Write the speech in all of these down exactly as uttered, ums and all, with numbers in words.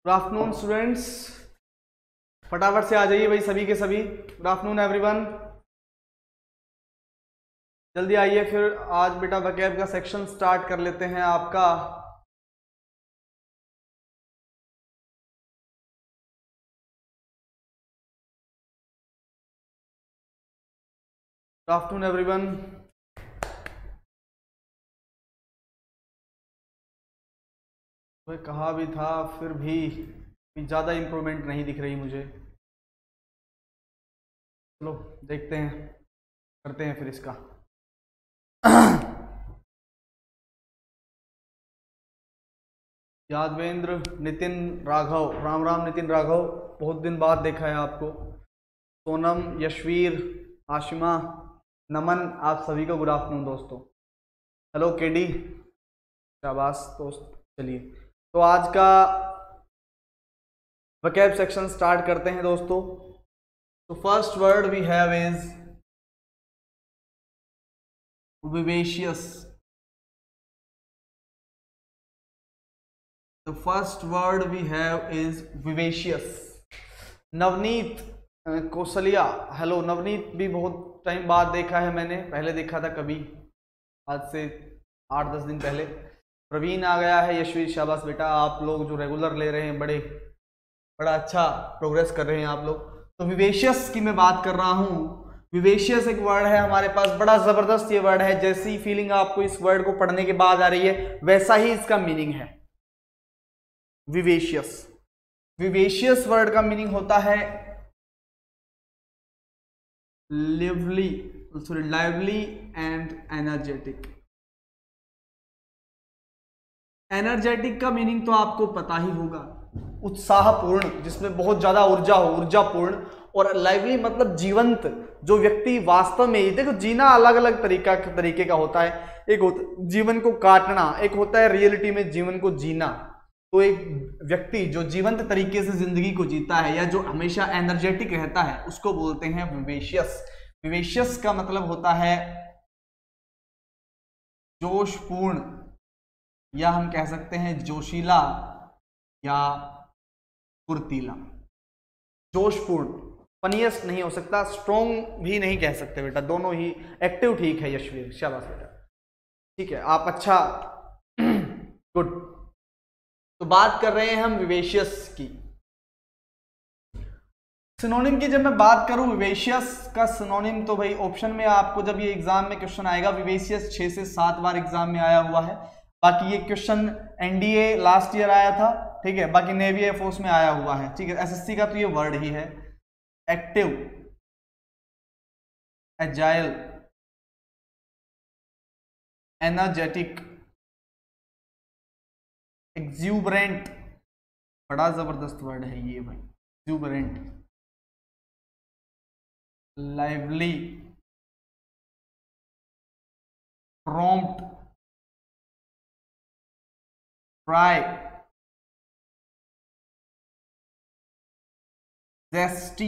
Good afternoon students, फटाफट से आ जाइए भाई सभी के सभी। गुड आफ्टरनून एवरीवन, जल्दी आइए। फिर आज बेटा वोकैब का सेक्शन स्टार्ट कर लेते हैं आपका। Good afternoon everyone. मैं कहा भी था, फिर भी ज़्यादा इम्प्रूवमेंट नहीं दिख रही मुझे। चलो देखते हैं, करते हैं फिर इसका। यादवेंद्र, नितिन राघव, राम राम नितिन राघव, बहुत दिन बाद देखा है आपको। सोनम, यशवीर, आशिमा, नमन, आप सभी को गुड आफ्टरनून दोस्तों। हेलो केडी, शाबाश दोस्त। चलिए तो आज का वोकैब सेक्शन स्टार्ट करते हैं दोस्तों। तो first word we have is vivacious. The first word we have is vivacious. Navneet Kaushaliya, hello Navneet, भी बहुत टाइम बाद देखा है मैंने, पहले देखा था कभी, आज से आठ दस दिन पहले। प्रवीण आ गया है, यशवीर, शाबाश बेटा। आप लोग जो रेगुलर ले रहे हैं, बड़े बड़ा अच्छा प्रोग्रेस कर रहे हैं आप लोग। तो विवेशियस की मैं बात कर रहा हूँ। विवेशियस एक वर्ड है हमारे पास, बड़ा जबरदस्त ये वर्ड है। जैसी फीलिंग आपको इस वर्ड को पढ़ने के बाद आ रही है, वैसा ही इसका मीनिंग है। विवेशियस, विवेशियस वर्ड का मीनिंग होता है lively, sorry lively and energetic. Energetic का मीनिंग तो आपको पता ही होगा, उत्साहपूर्ण, जिसमें बहुत ज्यादा ऊर्जा हो, ऊर्जापूर्ण। और लाइवली मतलब जीवंत, जो व्यक्ति वास्तव में, देखो जीना अलग अलग तरीका तरीके का होता है। एक होता जीवन को काटना, एक होता है रियलिटी में जीवन को जीना। तो एक व्यक्ति जो जीवंत तरीके से जिंदगी को जीता है, या जो हमेशा एनर्जेटिक रहता है, उसको बोलते हैं विवेशियस। विवेशियस का मतलब होता है जोशपूर्ण, या हम कह सकते हैं जोशीला या फुर्तीला। जोशपूर्ण, फनीएस्ट नहीं हो सकता, स्ट्रॉन्ग भी नहीं कह सकते बेटा, दोनों ही। एक्टिव ठीक है यशवीर, शाबाश बेटा, ठीक है, आप अच्छा, गुड। तो बात कर रहे हैं हम विवेशियस की। सिनोनिम की जब मैं बात करूं, विवेशियस का सिनोनिम तो भाई ऑप्शन में आपको, जब ये एग्जाम में क्वेश्चन आएगा, विवेशियस छह से सात बार एग्जाम में आया हुआ है। बाकी ये क्वेश्चन एनडीए लास्ट ईयर आया था, ठीक है, बाकी नेवी एयरफोर्स में आया हुआ है, ठीक है। एसएससी का तो ये वर्ड ही है। एक्टिव, एजाइल, एनर्जेटिक, एक्सूबरेंट, बड़ा जबरदस्त वर्ड है ये भाई, exuberant, lively, prompt, try, zesty,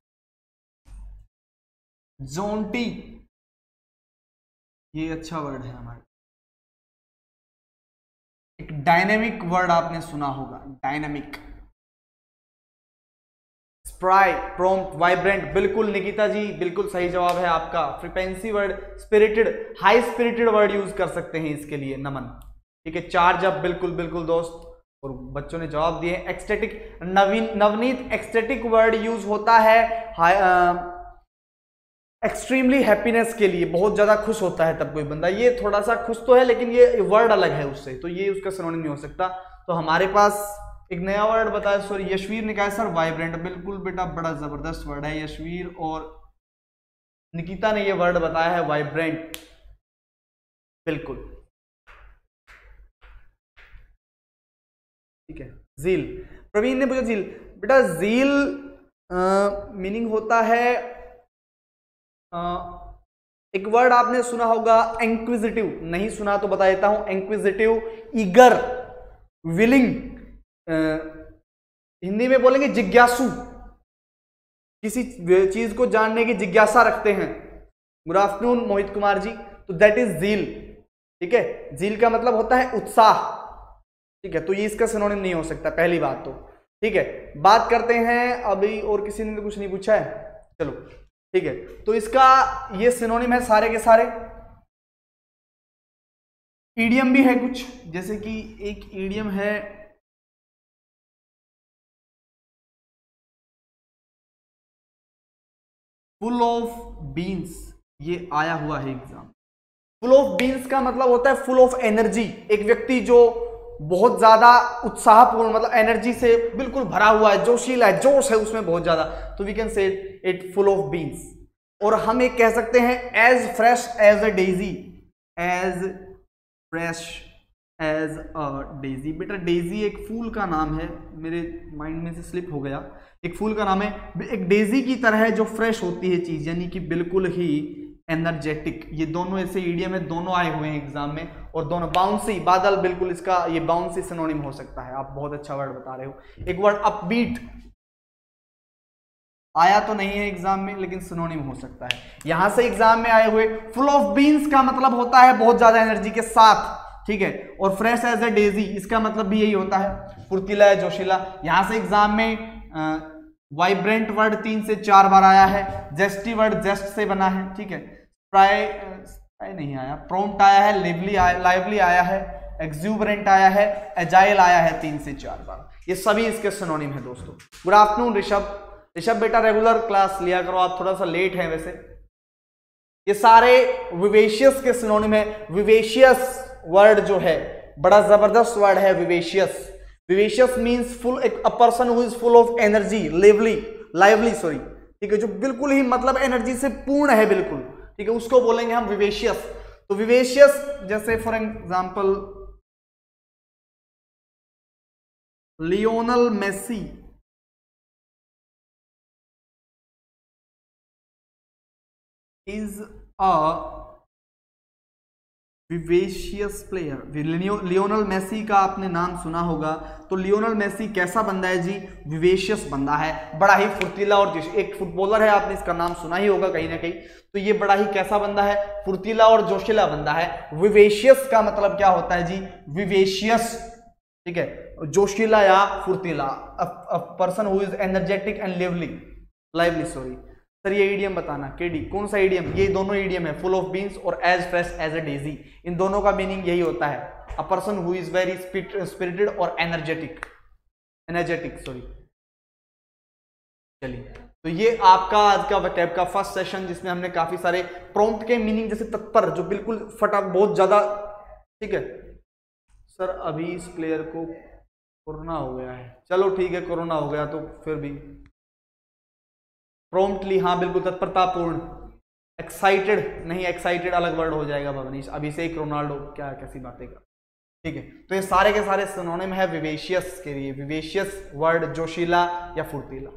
jaunty, ये अच्छा वर्ड है हमारे। एक डायनेमिक वर्ड आपने सुना होगा, डायनेमिक, स्प्राई, प्रॉम्प्ट, वाइब्रेंट, बिल्कुल निकिता जी, बिल्कुल सही जवाब है आपका। Frequency word, spirited, high spirited word use कर सकते हैं इसके लिए, नमन, ठीक है। चार्ज अप, बिल्कुल बिल्कुल दोस्त, और बच्चों ने जवाब दिए। Ecstatic, Naveen Navneet, ecstatic word use होता है एक्सट्रीमली हैप्पीनेस के लिए, बहुत ज्यादा खुश होता है तब कोई बंदा। ये थोड़ा सा खुश तो है, लेकिन ये वर्ड अलग है उससे, तो ये उसका सिनोनिम नहीं हो सकता। तो हमारे पास एक नया वर्ड बताया, सॉरी यशवीर ने कहा सर वाइब्रेंट, बिल्कुल बेटा, बड़ा जबरदस्त वर्ड है यशवीर। और निकिता ने ये वर्ड बताया है वाइब्रेंट, बिल्कुल ठीक है। जील, प्रवीण ने पूछा जील, बेटा जील मीनिंग होता है, Uh, एक वर्ड आपने सुना होगा इंक्विजिटिव, नहीं सुना तो बता देता हूं। इंक्विजिटिव, ईगर, विलिंग, हिंदी में बोलेंगे जिज्ञासु, किसी चीज को जानने की जिज्ञासा रखते हैं। Good afternoon Mohit Kumar ji. तो दैट इज जील, ठीक है। जील का मतलब होता है उत्साह, ठीक है। तो ये इसका सिनोनिम नहीं हो सकता, पहली बात तो। ठीक है, बात करते हैं अभी, और किसी ने तो कुछ नहीं पूछा है, चलो ठीक है। तो इसका ये सिनोनिम है सारे के सारे। ईडियम भी है कुछ, जैसे कि एक ईडियम है फुल ऑफ बीन्स, ये आया हुआ है एग्जाम। फुल ऑफ बीन्स का मतलब होता है फुल ऑफ एनर्जी, एक व्यक्ति जो बहुत ज्यादा उत्साहपूर्ण, मतलब एनर्जी से बिल्कुल भरा हुआ है, जोशीला है, जोश है उसमें बहुत ज्यादा, तो we can say it full of beans. और हम एक कह सकते हैं as fresh as a daisy, as fresh as a daisy. बेटा डेजी एक फूल का नाम है, मेरे माइंड में से स्लिप हो गया, एक फूल का नाम है, एक डेजी की तरह है जो फ्रेश होती है चीज, यानी कि बिल्कुल ही एनर्जेटिक। ये दोनों ऐसे ईडियम है, दोनों आए हुए हैं एग्जाम में, और दोनों बाउंसी, बादल, बिल्कुल इसका ये बाउंसी सिनोनिम हो सकता है। आप बहुत अच्छा वर्ड बता रहे हो। एक वर्ड अपबीट आया तो नहीं है एग्जाम में, लेकिन सिनोनिम हो सकता है। यहां से एग्जाम में आए हुए फुल ऑफ बीन्स का मतलब होता है बहुत ज्यादा एनर्जी के साथ, ठीक है। और फ्रेश एज ए डेजी, इसका मतलब भी यही होता है, फुर्तीला है, जोशीला। यहां से एग्जाम में वाइब्रेंट वर्ड तीन से चार बार आया है, जेस्टी वर्ड जेस्ट से बना है, ठीक है। स्प्राई स्प्राई नहीं आया, प्रॉम्प्ट आया है, लिवली आया, लाइवली आया है, एक्सूबरेंट आया है, एजाइल आया है तीन से चार बार। ये सभी इसके सिनोनिम है दोस्तों। Good afternoon Rishabh. ऋषभ बेटा रेगुलर क्लास लिया करो, आप थोड़ा सा लेट हैं वैसे। ये सारे विवेशियस के सिनोनिम है। विवेशियस वर्ड जो है बड़ा जबरदस्त वर्ड है, vivacious. Vivacious means full, a person who is full of energy, lively, lively sorry, ठीक है, जो बिल्कुल ही मतलब एनर्जी से पूर्ण है बिल्कुल, ठीक है, उसको बोलेंगे हम विवेशियस। तो विवेशियस जैसे for example Lionel Messi is a vivacious player. Lionel Messi का आपने नाम सुना होगा, तो लियोनल मेसी कैसा बंदा है जी? विवेशियस बंदा है, बड़ा ही फुर्तीला। और एक फुटबॉलर है, आपने इसका नाम सुना ही होगा कहीं ना कहीं, तो ये बड़ा ही कैसा बंदा है? फुर्तीला और जोशीला बंदा है। विवेशियस का मतलब क्या होता है जी? विवेशियस, ठीक है, जोशीला या फुर्तीला, a person who is energetic and lively, lively sorry. Sir ये ईडियम बताना, केडी कौन सा ईडियम? ये दोनों ईडियम है, फुल ऑफ बीन्स और as fresh as a daisy. इन दोनों का मीनिंग यही होता है, a person who is very spirited और एनर्जेटिक, एनर्जेटिक सॉरी। चलिए, तो ये आपका आज का वोकैब का फर्स्ट सेशन, जिसमें हमने काफी सारे प्रॉम्प्ट के मीनिंग, जैसे तत्पर, जो बिल्कुल फटा, बहुत ज्यादा, ठीक है। सर अभी इस प्लेयर को कोरोना हो गया है, चलो ठीक है, कोरोना हो गया तो फिर भी प्रॉम्प्टली, हाँ बिल्कुल तत्परतापूर्ण। एक्साइटेड नहीं, एक्साइटेड अलग वर्ड हो जाएगा भवनीश, अभिषेक रोनाल्डो, क्या कैसी बातें कर, ठीक है। तो ये सारे के सारे सिनोनिम है विवेशियस के लिए। विवेशियस वर्ड जोशीला या फुर्तीला,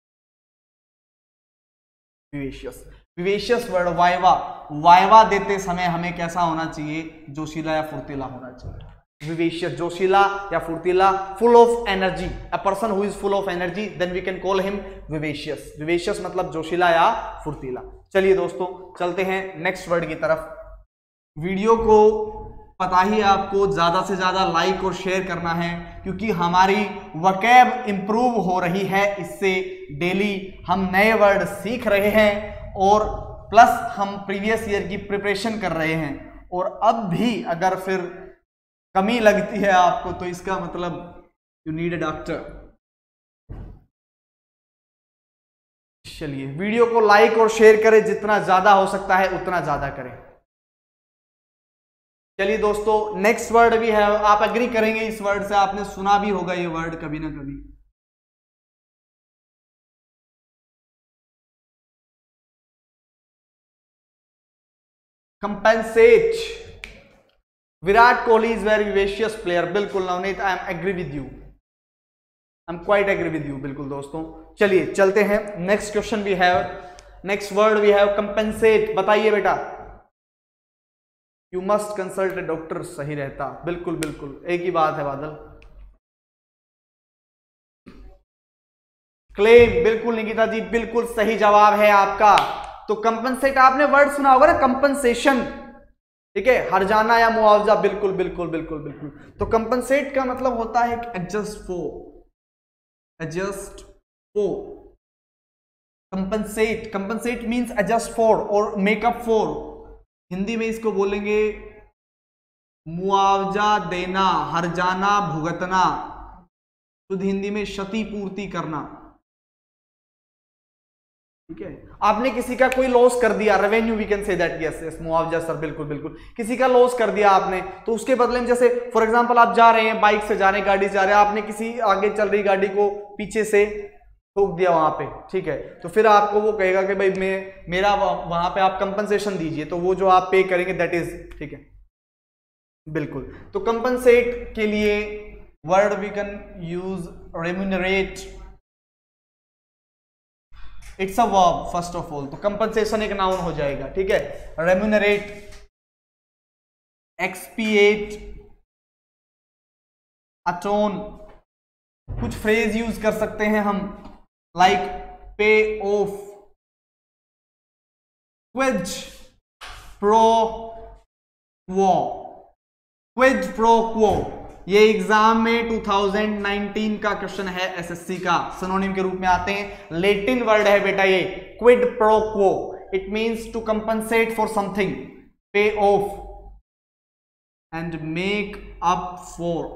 vivacious. Vivacious word viva, viva देते समय हमें कैसा होना चाहिए? जोशीला या फुर्तीला होना चाहिए। विवेशियस, जोशीला या फुर्तीला, full of energy, a person who is full of energy, then we can call him vivacious. Vivacious मतलब जोशीला या फुर्तीला। चलिए दोस्तों, चलते हैं नेक्स्ट वर्ड की तरफ। वीडियो को पता ही आपको ज्यादा से ज्यादा लाइक और शेयर करना है, क्योंकि हमारी वोकैब इंप्रूव हो रही है, इससे डेली हम नए वर्ड सीख रहे हैं, और प्लस हम प्रीवियस ईयर की प्रिपरेशन कर रहे हैं। और अब भी अगर फिर कमी लगती है आपको, तो इसका मतलब यू नीड अ डॉक्टर। चलिए, वीडियो को लाइक और शेयर करें, जितना ज्यादा हो सकता है उतना ज्यादा करें। चलिए दोस्तों, नेक्स्ट वर्ड भी है, आप एग्री करेंगे इस वर्ड से, आपने सुना भी होगा ये वर्ड कभी ना कभी। Compensate. Virat Kohli is very vivacious player, बिल्कुल Navneet, I am agree with you, I am quite agree with you, बिल्कुल दोस्तों। चलिए चलते हैं, नेक्स्ट क्वेश्चन भी है, नेक्स्ट वर्ड भी है कंपेंसेट। बताइए बेटा। You must consult a doctor, सही रहता, बिल्कुल बिल्कुल एक ही बात है बादल। क्लेम, बिल्कुल निकिता जी, बिल्कुल सही जवाब है आपका। तो कंपनसेट, आपने वर्ड सुना होगा ना, कंपनसेशन, ठीक है, हर्जाना या मुआवजा, बिल्कुल बिल्कुल बिल्कुल बिल्कुल। तो कंपनसेट का मतलब होता है adjust for, adjust for, compensate, compensate means adjust for और मेकअप फॉर, हिंदी में इसको बोलेंगे मुआवजा देना, हर्जाना, भुगतना, शुद्ध हिंदी में क्षतिपूर्ति करना। ठीक है, आपने किसी का कोई लॉस कर दिया, revenue we can say that, yes yes, मुआवजा सर, बिल्कुल बिल्कुल, किसी का लॉस कर दिया आपने, तो उसके बदले में जैसे फॉर एग्जांपल आप जा रहे हैं, बाइक से जा रहे हैं, गाड़ी से जा रहे हैं, आपने किसी आगे चल रही गाड़ी को पीछे से ठोक दिया वहां पे, ठीक है, तो फिर आपको वो कहेगा कि भाई मैं मेरा वहां पे आप कंपनसेशन दीजिए, तो वो जो आप पे करेंगे दैट इज, ठीक है, बिल्कुल। तो कंपनसेट के लिए word we can use remunerate, it's a verb first of all, तो कंपनसेशन एक नाउन हो जाएगा, ठीक है, रेम्यूनरेट, एक्सपिएट, अटोन, कुछ फ्रेज यूज कर सकते हैं हम, like pay off, quid pro quo, quid pro quo, ये एग्जाम में टू थाउजेंड नाइनटीन का क्वेश्चन है, एसएससी का, सिनोनिम के रूप में आते हैं, लेटिन वर्ड है बेटा ये, quid pro quo, it means to compensate for something, pay off and make up for,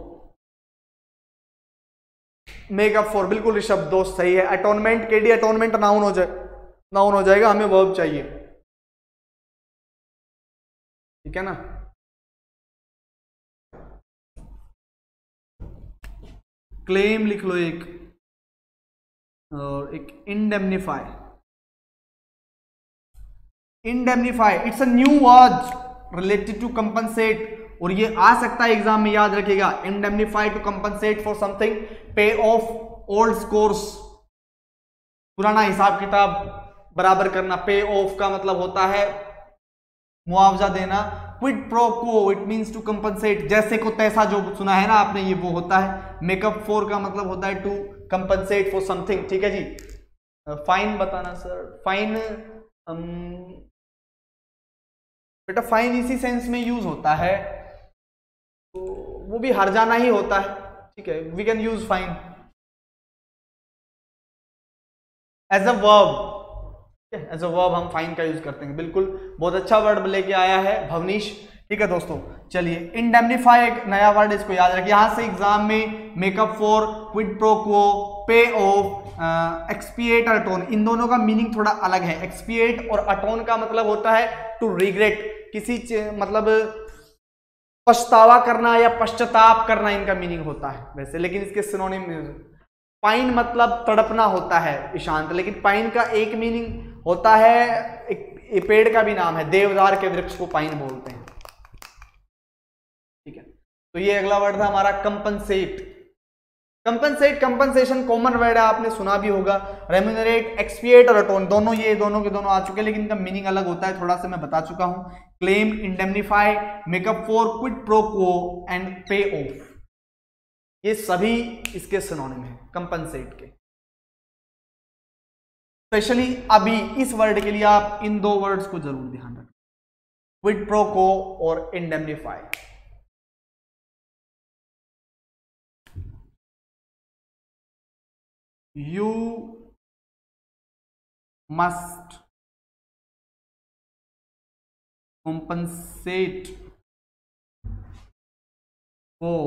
make up for, बिल्कुल ऋषभ दोस्त सही है। अटोनमेंट के लिए अटोनमेंट नाउन हो जाए, नाउन हो जाएगा, हमें वर्ब चाहिए, ठीक है ना। क्लेम लिख लो एक, और एक indemnify, indemnify it's a new word related to compensate, और ये आ सकता है एग्जाम में, याद रखिएगा, indemnify to compensate for something, pay off old scores, पुराना हिसाब किताब बराबर करना, पे ऑफ का मतलब होता है मुआवजा देना, quid pro quo it means to compensate, जैसे को तैसा जो सुना है ना आपने, ये वो होता है, मेकअप फॉर का मतलब होता है टू कंपनसेट फॉर समथिंग, ठीक है जी। फाइन बताना सर, फाइन बेटा फाइन इसी सेंस में यूज होता है, तो वो भी हर जाना ही होता है, ठीक है, we can use fine as a verb, as a verb हम फाइन का यूज करते हैं, बिल्कुल, बहुत अच्छा वर्ड लेके आया है भवनीश, ठीक है दोस्तों। चलिए, इंडेमनीफाई एक नया वर्ड, इसको याद रखिए, यहां से एग्जाम में make up for, quid pro quo, pay off, एक्सपिएट और अटोन, इन दोनों का मीनिंग थोड़ा अलग है। एक्सपिएट और अटोन का मतलब होता है टू रिग्रेट, किसी मतलब पछतावा करना या पश्चाताप करना, इनका मीनिंग होता है वैसे, लेकिन इसके सिनोनिम, पाइन मतलब तड़पना होता है ईशांत, लेकिन पाइन का एक मीनिंग होता है, एक पेड़ का भी नाम है, देवदार के वृक्ष को पाइन बोलते हैं, ठीक है। तो ये अगला वर्ड था हमारा compensate, compensate, compensation common word है, आपने सुना भी होगा, रेम्यूनरेट, एक्सपिएट और अटोन, दोनों ये दोनों के दोनों आ चुके हैं, लेकिन इनका मीनिंग अलग होता है, थोड़ा सा मैं बता चुका हूं, claim, indemnify, make up for, quid pro quo and pay off, ये सभी इसके सिनोनिम है कंपनसेट के। स्पेशली अभी इस वर्ड के लिए आप इन दो वर्ड्स को जरूर ध्यान रखें, क्विड प्रो क्वो और indemnify. You must compensate for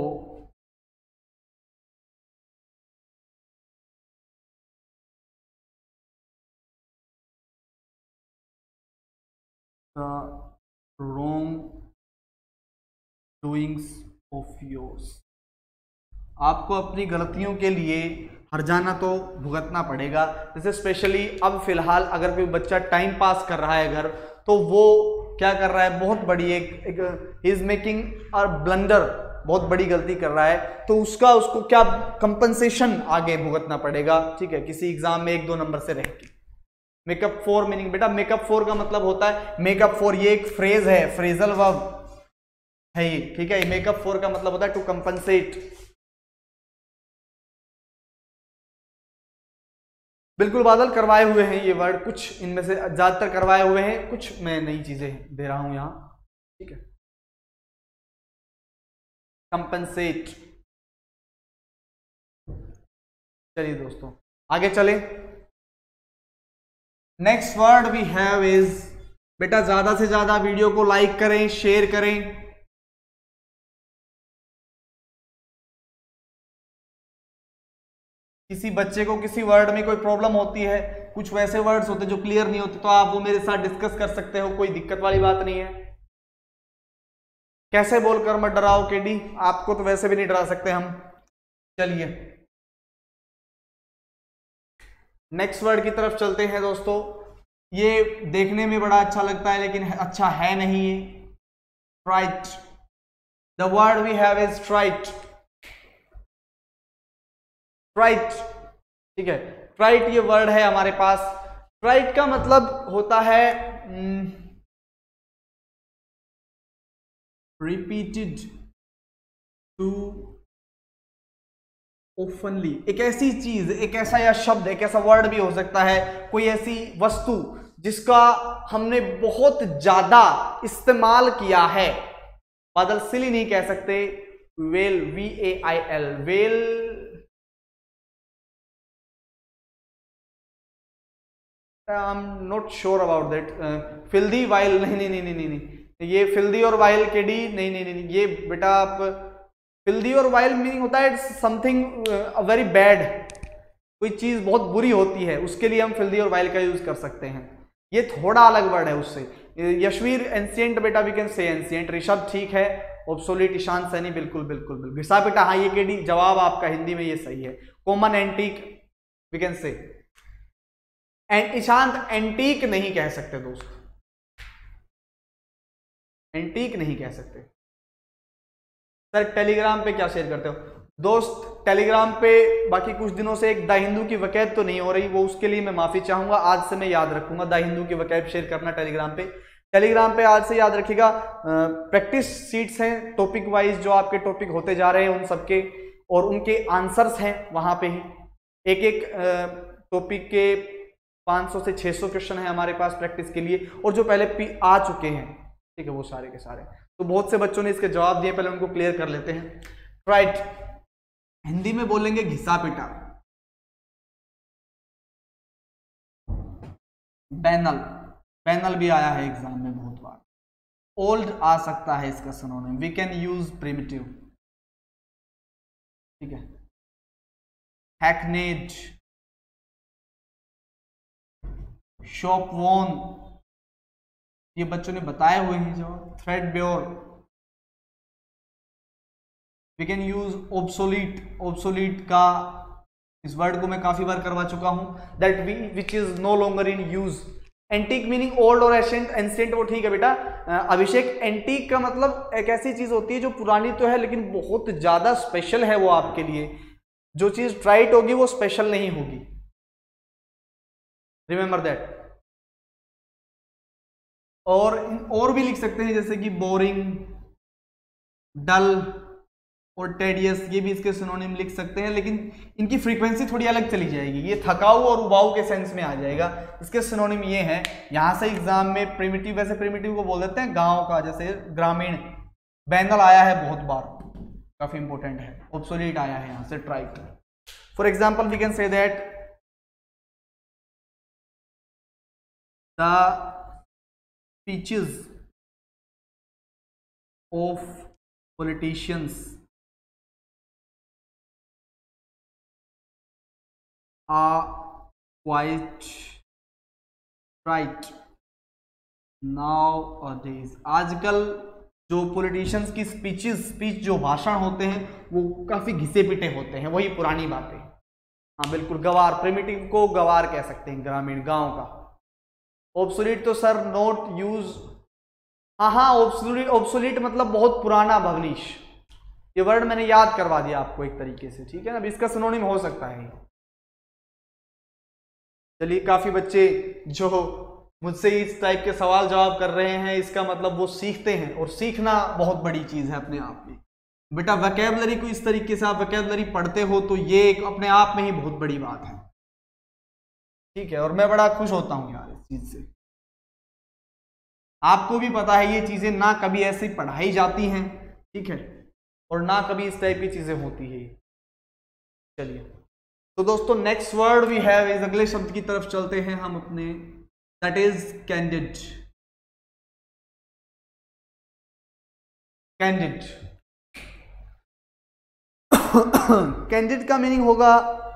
the wrong doings of yours, आपको अपनी गलतियों के लिए हर्जाना तो भुगतना पड़ेगा। जैसे स्पेशली अब फिलहाल अगर कोई बच्चा टाइम पास कर रहा है घर, तो वो क्या कर रहा है, बहुत बड़ी एक, एक ही इज मेकिंग और ब्लंडर, बहुत बड़ी गलती कर रहा है, तो उसका उसको क्या कंपनसेशन आगे भुगतना पड़ेगा, ठीक है, किसी एग्जाम में एक दो नंबर से रह के। मेकअप फॉर मीनिंग बेटा, मेकअप फॉर का मतलब होता है, मेकअप फॉर ये एक फ्रेज है, फ्रेजल वर्ब है ये, ठीक है, मेकअप फॉर का मतलब होता है टू कंपनसेट। बिल्कुल बादल करवाए हुए हैं ये वर्ड, कुछ इनमें से ज्यादातर करवाए हुए हैं, कुछ मैं नई चीजें दे रहा हूं यहां, ठीक है। कंपनसेट, चलिए दोस्तों आगे चले। Next word we have is, बेटा ज्यादा से ज्यादा वीडियो को लाइक करें, शेयर करें। किसी बच्चे को किसी वर्ड में कोई प्रॉब्लम होती है, कुछ वैसे वर्ड्स होते जो क्लियर नहीं होते, तो आप वो मेरे साथ डिस्कस कर सकते हो, कोई दिक्कत वाली बात नहीं है। कैसे बोलकर मत डराओ केडी, आपको तो वैसे भी नहीं डरा सकते हम। चलिए नेक्स्ट वर्ड की तरफ चलते हैं दोस्तों। ये देखने में बड़ा अच्छा लगता है लेकिन अच्छा है नहीं है। Trite, the word we have is trite. Trite, ठीक है, ट्राइट ये वर्ड है हमारे पास। ट्राइट का मतलब होता है रिपीटेड टू ओपनली। एक ऐसी चीज, एक ऐसा या शब्द, एक ऐसा वर्ड भी हो सकता है, कोई ऐसी वस्तु जिसका हमने बहुत ज्यादा इस्तेमाल किया है। बादल सिली नहीं कह सकते, well, V A I L, well, I am not sure about that. Filthy vile, नहीं नहीं नहीं नहीं नहीं, ये फिल्दी और वाइल के डी, नहीं नहीं नहीं, ये बेटा आप, फिल्दी और वाइल मीनिंग होता है इट्स समथिंग वेरी बैड, कोई चीज बहुत बुरी होती है, उसके लिए हम फिल्दी और वाइल का यूज कर सकते हैं। ये थोड़ा अलग वर्ड है उससे। यशवीर एंशिएंट, बेटा we can say ancient. Rishabh ठीक है। ऑब्सोलीट, ईशान सैनी, बिल्कुल बिल्कुल बिल्कुल। घिसा बेटा, हाँ ये के डी जवाब आपका हिंदी में ये सही है। कॉमन एंटीक वी कैन से। ईशांत एंटीक नहीं कह सकते दोस्त, एंटीक नहीं कह सकते। सर टेलीग्राम पे क्या शेयर करते हो दोस्त? टेलीग्राम पे बाकी कुछ दिनों से एक द हिंदू की वकैब तो नहीं हो रही, वो उसके लिए मैं माफी चाहूंगा। आज से मैं याद रखूंगा द हिंदू की वकैब शेयर करना टेलीग्राम पे। टेलीग्राम पे आज से याद रखिएगा, प्रैक्टिस सीट्स हैं टॉपिक वाइज, जो आपके टॉपिक होते जा रहे हैं उन सबके, और उनके आंसर्स हैं वहां पे ही। एक एक टॉपिक के पाँच सौ से छह सौ क्वेश्चन है हमारे पास प्रैक्टिस के लिए, और जो पहले आ चुके हैं, ठीक है, वो सारे के सारे। तो बहुत से बच्चों ने इसके जवाब दिए, पहले उनको क्लियर कर लेते हैं। राइट, हिंदी में बोलेंगे घिसा पिटा। बैनल, बैनल भी आया है एग्जाम में बहुत बार। ओल्ड आ सकता है इसका synonym, we can use primitive, ठीक है। हैकनेड, शॉप वॉन, ये बच्चों ने बताए हुए हैं जवाब। Threadbare, we can use obsolete. Obsolete का इस वर्ड को मैं काफी बार करवा चुका हूं, that we which is no longer in use. Antique meaning old और एंशिएंट, एंशिएंट वो ठीक है बेटा। अभिषेक, एंटीक का मतलब एक ऐसी चीज होती है जो पुरानी तो है लेकिन बहुत ज्यादा स्पेशल है वो आपके लिए। जो चीज ट्राइट होगी वो स्पेशल नहीं होगी, रिमेंबर दैट। और और भी लिख सकते हैं जैसे कि बोरिंग, डल और टेडियस, ये भी इसके सिनोनिम लिख सकते हैं, लेकिन इनकी फ्रीक्वेंसी थोड़ी अलग चली जाएगी। ये थकाऊ और उबाऊ के सेंस में आ जाएगा। इसके सिनोनिम ये हैं, यहां से एग्जाम में प्रिमिटिव, वैसे प्रिमिटिव को बोल देते हैं गांव का, जैसे ग्रामीण। बैनल आया है बहुत बार, काफी इंपॉर्टेंट है। ऑब्सोलीट आया है यहां से, ट्राई कर। For example we can say that the speeches of politicians are quite right nowadays। आजकल जो पॉलिटिशियंस की स्पीचेस, स्पीच जो भाषण होते हैं वो काफी घिसे पिटे होते हैं, वही पुरानी बातें। हाँ बिल्कुल, गवार, प्रिमिटिव को गवार कह सकते हैं, ग्रामीण गांव का। ऑब्सोलीट तो सर नॉट यूज, हाँ हाँ ऑब्सोलीट, ऑब्सोलीट मतलब बहुत पुराना, भवनीश। ये वर्ड मैंने याद करवा दिया आपको एक तरीके से, ठीक है ना। अब इसका सिनोनिम हो सकता है। चलिए, काफी बच्चे जो मुझसे इस टाइप के सवाल जवाब कर रहे हैं, इसका मतलब वो सीखते हैं, और सीखना बहुत बड़ी चीज है अपने आप में। बेटा वोकैबुलरी को इस तरीके से आप वोकैबुलरी पढ़ते हो तो ये एक अपने आप में ही बहुत बड़ी बात है, ठीक है। और मैं बड़ा खुश होता हूं यार इस चीज से। आपको भी पता है ये चीजें ना कभी ऐसी पढ़ाई जाती हैं, ठीक है, और ना कभी इस टाइप की चीजें होती है। चलिए तो दोस्तों नेक्स्ट वर्ड वी हैव इस अगले शब्द की तरफ चलते हैं हम अपने, that is candid. Candid candid का मीनिंग होगा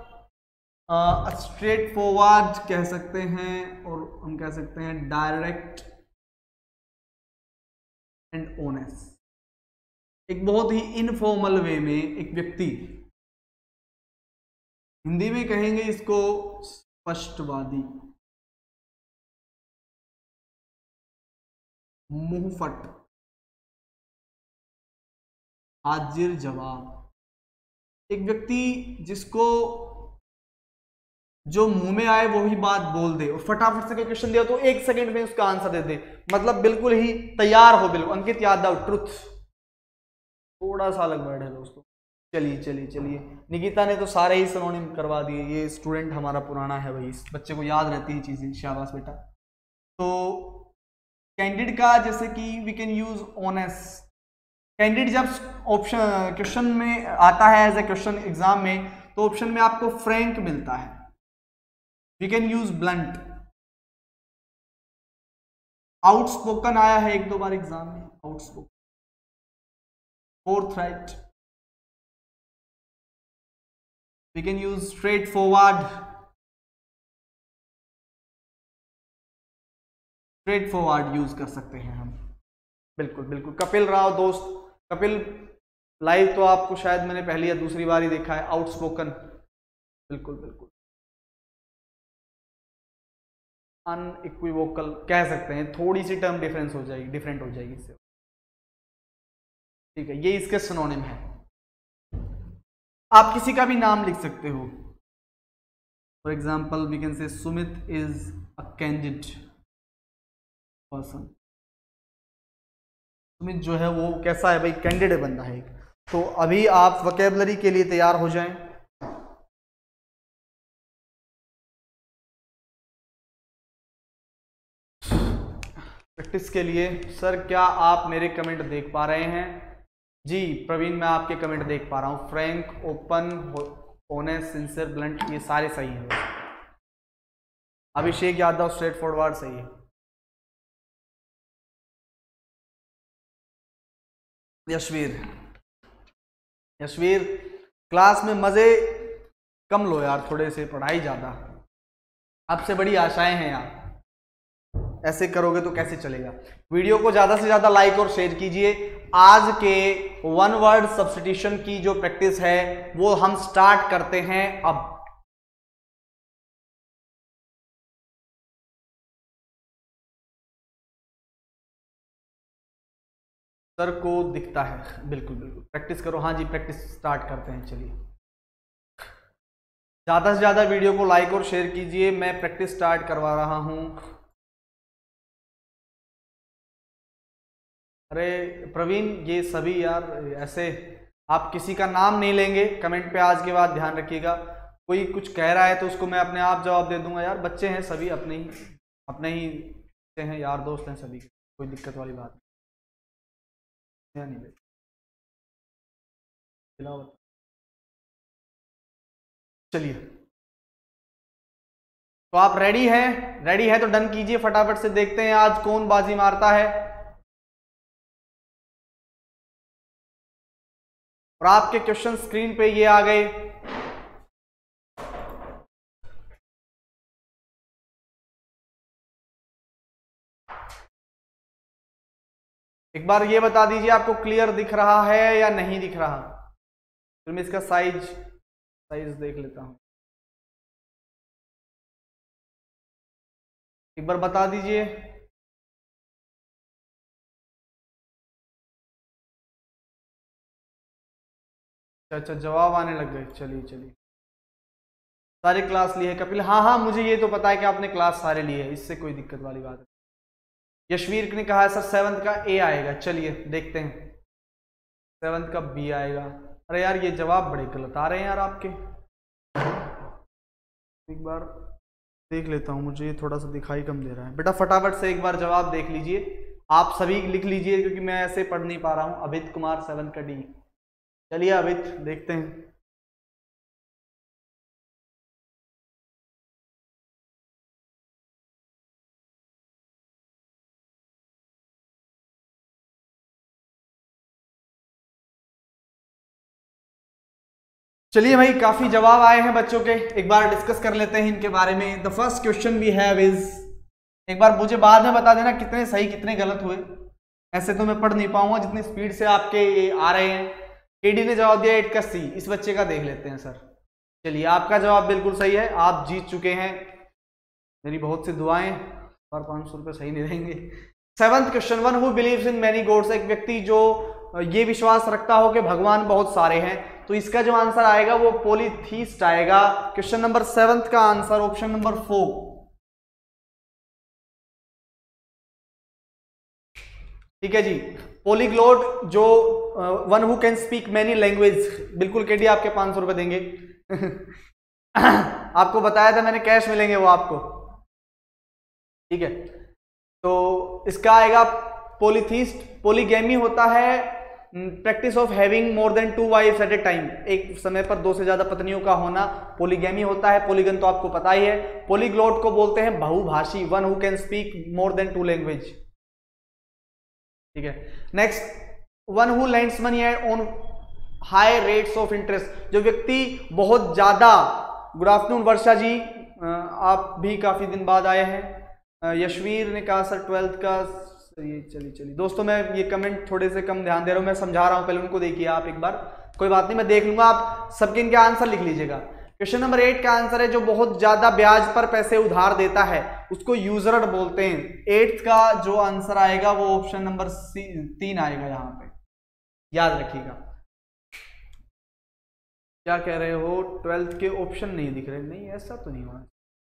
स्ट्रेट फॉरवर्ड कह सकते हैं, और हम कह सकते हैं डायरेक्ट एंड ऑनेस्ट। एक बहुत ही इनफॉर्मल वे में एक व्यक्ति, हिंदी में कहेंगे इसको स्पष्टवादी, मुंहफट, हाजिर जवाब। एक व्यक्ति जिसको जो मुंह में आए वो ही बात बोल दे, और फटाफट से कोई क्वेश्चन दिया तो एक सेकंड में उसका आंसर दे दे, मतलब बिल्कुल ही तैयार हो। बिल्कुल अंकित यादव, ट्रुथ। थोड़ा सा अलग वर्ड है दोस्तों। चलिए चलिए चलिए, निकिता ने तो सारे ही सिनोनिम करवा दिए। ये स्टूडेंट हमारा पुराना है भाई, इस बच्चे को याद रहती है चीजें, शाबाश बेटा। तो कैंडिड का जैसे कि we can use honest. Candid जब ऑप्शन क्वेश्चन में आता है एज ए क्वेश्चन एग्जाम में, तो ऑप्शन में आपको फ्रैंक मिलता है। We can use blunt. Outspoken आया है एक दो बार एग्जाम में, outspoken. Fourth we can use straightforward. straightforward use कर सकते हैं हम, बिल्कुल बिल्कुल। कपिल राव दोस्त, कपिल लाइव तो आपको शायद मैंने पहली या दूसरी बार ही देखा है। आउटस्पोकन, बिल्कुल बिल्कुल। अनइक्विवोकल कह सकते हैं, थोड़ी सी टर्म डिफरेंस हो जाएगी, डिफरेंट हो जाएगी इससे, ठीक है। ये इसके सिनोनिम है। आप किसी का भी नाम लिख सकते हो। For example we can say Sumit is a candid person. Sumit जो है वो कैसा है भाई, कैंडिड बंदा है। तो अभी आप वोकैबुलरी के लिए तैयार हो जाएं। प्रैक्टिस के लिए सर क्या आप मेरे कमेंट देख पा रहे हैं? जी प्रवीण, मैं आपके कमेंट देख पा रहा हूँ। Frank, open, honest, sincere, blunt, ये सारे सही हैं। अभिषेक यादव स्ट्रेट फॉरवर्ड सही है। यशवीर, यशवीर क्लास में मजे कम लो यार, थोड़े से पढ़ाई ज्यादा। आपसे बड़ी आशाएं हैं यार, ऐसे करोगे तो कैसे चलेगा। वीडियो को ज्यादा से ज्यादा लाइक और शेयर कीजिए। आज के वन वर्ड सब्स्टिट्यूशन की जो प्रैक्टिस है वो हम स्टार्ट करते हैं अब। सर को दिखता है, बिल्कुल बिल्कुल प्रैक्टिस करो। हाँ जी प्रैक्टिस स्टार्ट करते हैं, चलिए। ज्यादा से ज्यादा वीडियो को लाइक और शेयर कीजिए, मैं प्रैक्टिस स्टार्ट करवा रहा हूं। अरे प्रवीण, ये सभी यार ऐसे आप किसी का नाम नहीं लेंगे कमेंट पे आज के बाद, ध्यान रखिएगा। कोई कुछ कह रहा है तो उसको मैं अपने आप जवाब दे दूंगा। यार बच्चे हैं सभी, अपने ही अपने ही हैं, यार दोस्त हैं सभी, कोई दिक्कत वाली बात नहीं। नहीं भाई, चलिए तो आप रेडी हैं? रेडी है तो डन कीजिए फटाफट से। देखते हैं आज कौन बाजी मारता है। और आपके क्वेश्चन स्क्रीन पे ये आ गए। एक बार ये बता दीजिए आपको क्लियर दिख रहा है या नहीं दिख रहा। फिर मैं इसका साइज साइज देख लेता हूं, एक बार बता दीजिए। अच्छा जवाब आने लग गए। चलिए चलिए, सारे क्लास लिए है कपिल? हाँ हाँ मुझे ये तो पता है कि आपने क्लास सारे लिए है, इससे कोई दिक्कत वाली बात है। यशवीर ने कहा है सर सेवंथ का ए आएगा। चलिए देखते हैं सेवंथ का बी आएगा। अरे यार ये जवाब बड़े गलत आ रहे हैं यार आपके। एक बार देख लेता हूँ, मुझे ये थोड़ा सा दिखाई कम दे रहा है। बेटा फटाफट से एक बार जवाब देख लीजिए, आप सभी लिख लीजिए क्योंकि मैं ऐसे पढ़ नहीं पा रहा हूँ। अभित कुमार सेवन का डी। चलिए अभित देखते हैं। चलिए भाई, काफी जवाब आए हैं बच्चों के, एक बार डिस्कस कर लेते हैं इनके बारे में। The first question we have is, एक बार मुझे बाद में बता देना कितने सही कितने गलत हुए, ऐसे तो मैं पढ़ नहीं पाऊंगा जितनी स्पीड से आपके ये आ रहे हैं। केडी ने जवाब दिया एट का सी, इस बच्चे का देख लेते हैं सर। चलिए, आपका जवाब बिल्कुल सही है, आप जीत चुके हैं, मेरी बहुत सी दुआएं, और पाँच सौ रुपये सही नहीं रहेंगे। Seventh question, one who believes in many gods, एक व्यक्ति जो ये विश्वास रखता हो कि भगवान बहुत सारे हैं, तो इसका जो आंसर आएगा वो पॉलीथीस्ट आएगा। क्वेश्चन नंबर सेवंथ का आंसर ऑप्शन नंबर फोर। ठीक है जी, पॉलीग्लोट जो one who can speak many language, बिल्कुल केडी आपके पांच सौ रुपए देंगे। आपको बताया था मैंने, कैश मिलेंगे वो आपको। ठीक है, तो इसका आएगा पॉलीथीस्ट। पॉलीगैमी होता है practice of having more than two wifes at a time, एक समय पर दो से ज्यादा पत्नियों का होना पॉलीगैमी होता है। पॉलीगन तो आपको पता ही है। पॉलीग्लोट को बोलते हैं बहुभाषी, one who can speak more than two language. ठीक है, next, one who lends money on high rates of interest, जो व्यक्ति बहुत ज्यादा, गुड आफ्टरनून वर्षा जी, आप भी काफी दिन बाद आए हैं। यशवीर ने कहा सर ट्वेल्थ का, ये चलिए चलिए दोस्तों, मैं ये कमेंट थोड़े से कम ध्यान दे रहा हूं, मैं समझा रहा हूं, पहले उनको देखिए आप एक बार, कोई बात नहीं मैं देख लूंगा, आप सबके इनके आंसर लिख लीजिएगा। क्वेश्चन नंबर एट का आंसर है जो बहुत ज्यादा ब्याज पर पैसे उधार देता है उसको यूजर बोलते हैं। एट्थ का जो आंसर आएगा वो ऑप्शन नंबर सी तीन आएगा, यहां पे याद रखिएगा। क्या कह रहे हो, ट्वेल्थ के ऑप्शन नहीं दिख रहे? नहीं, ऐसा तो नहीं होना।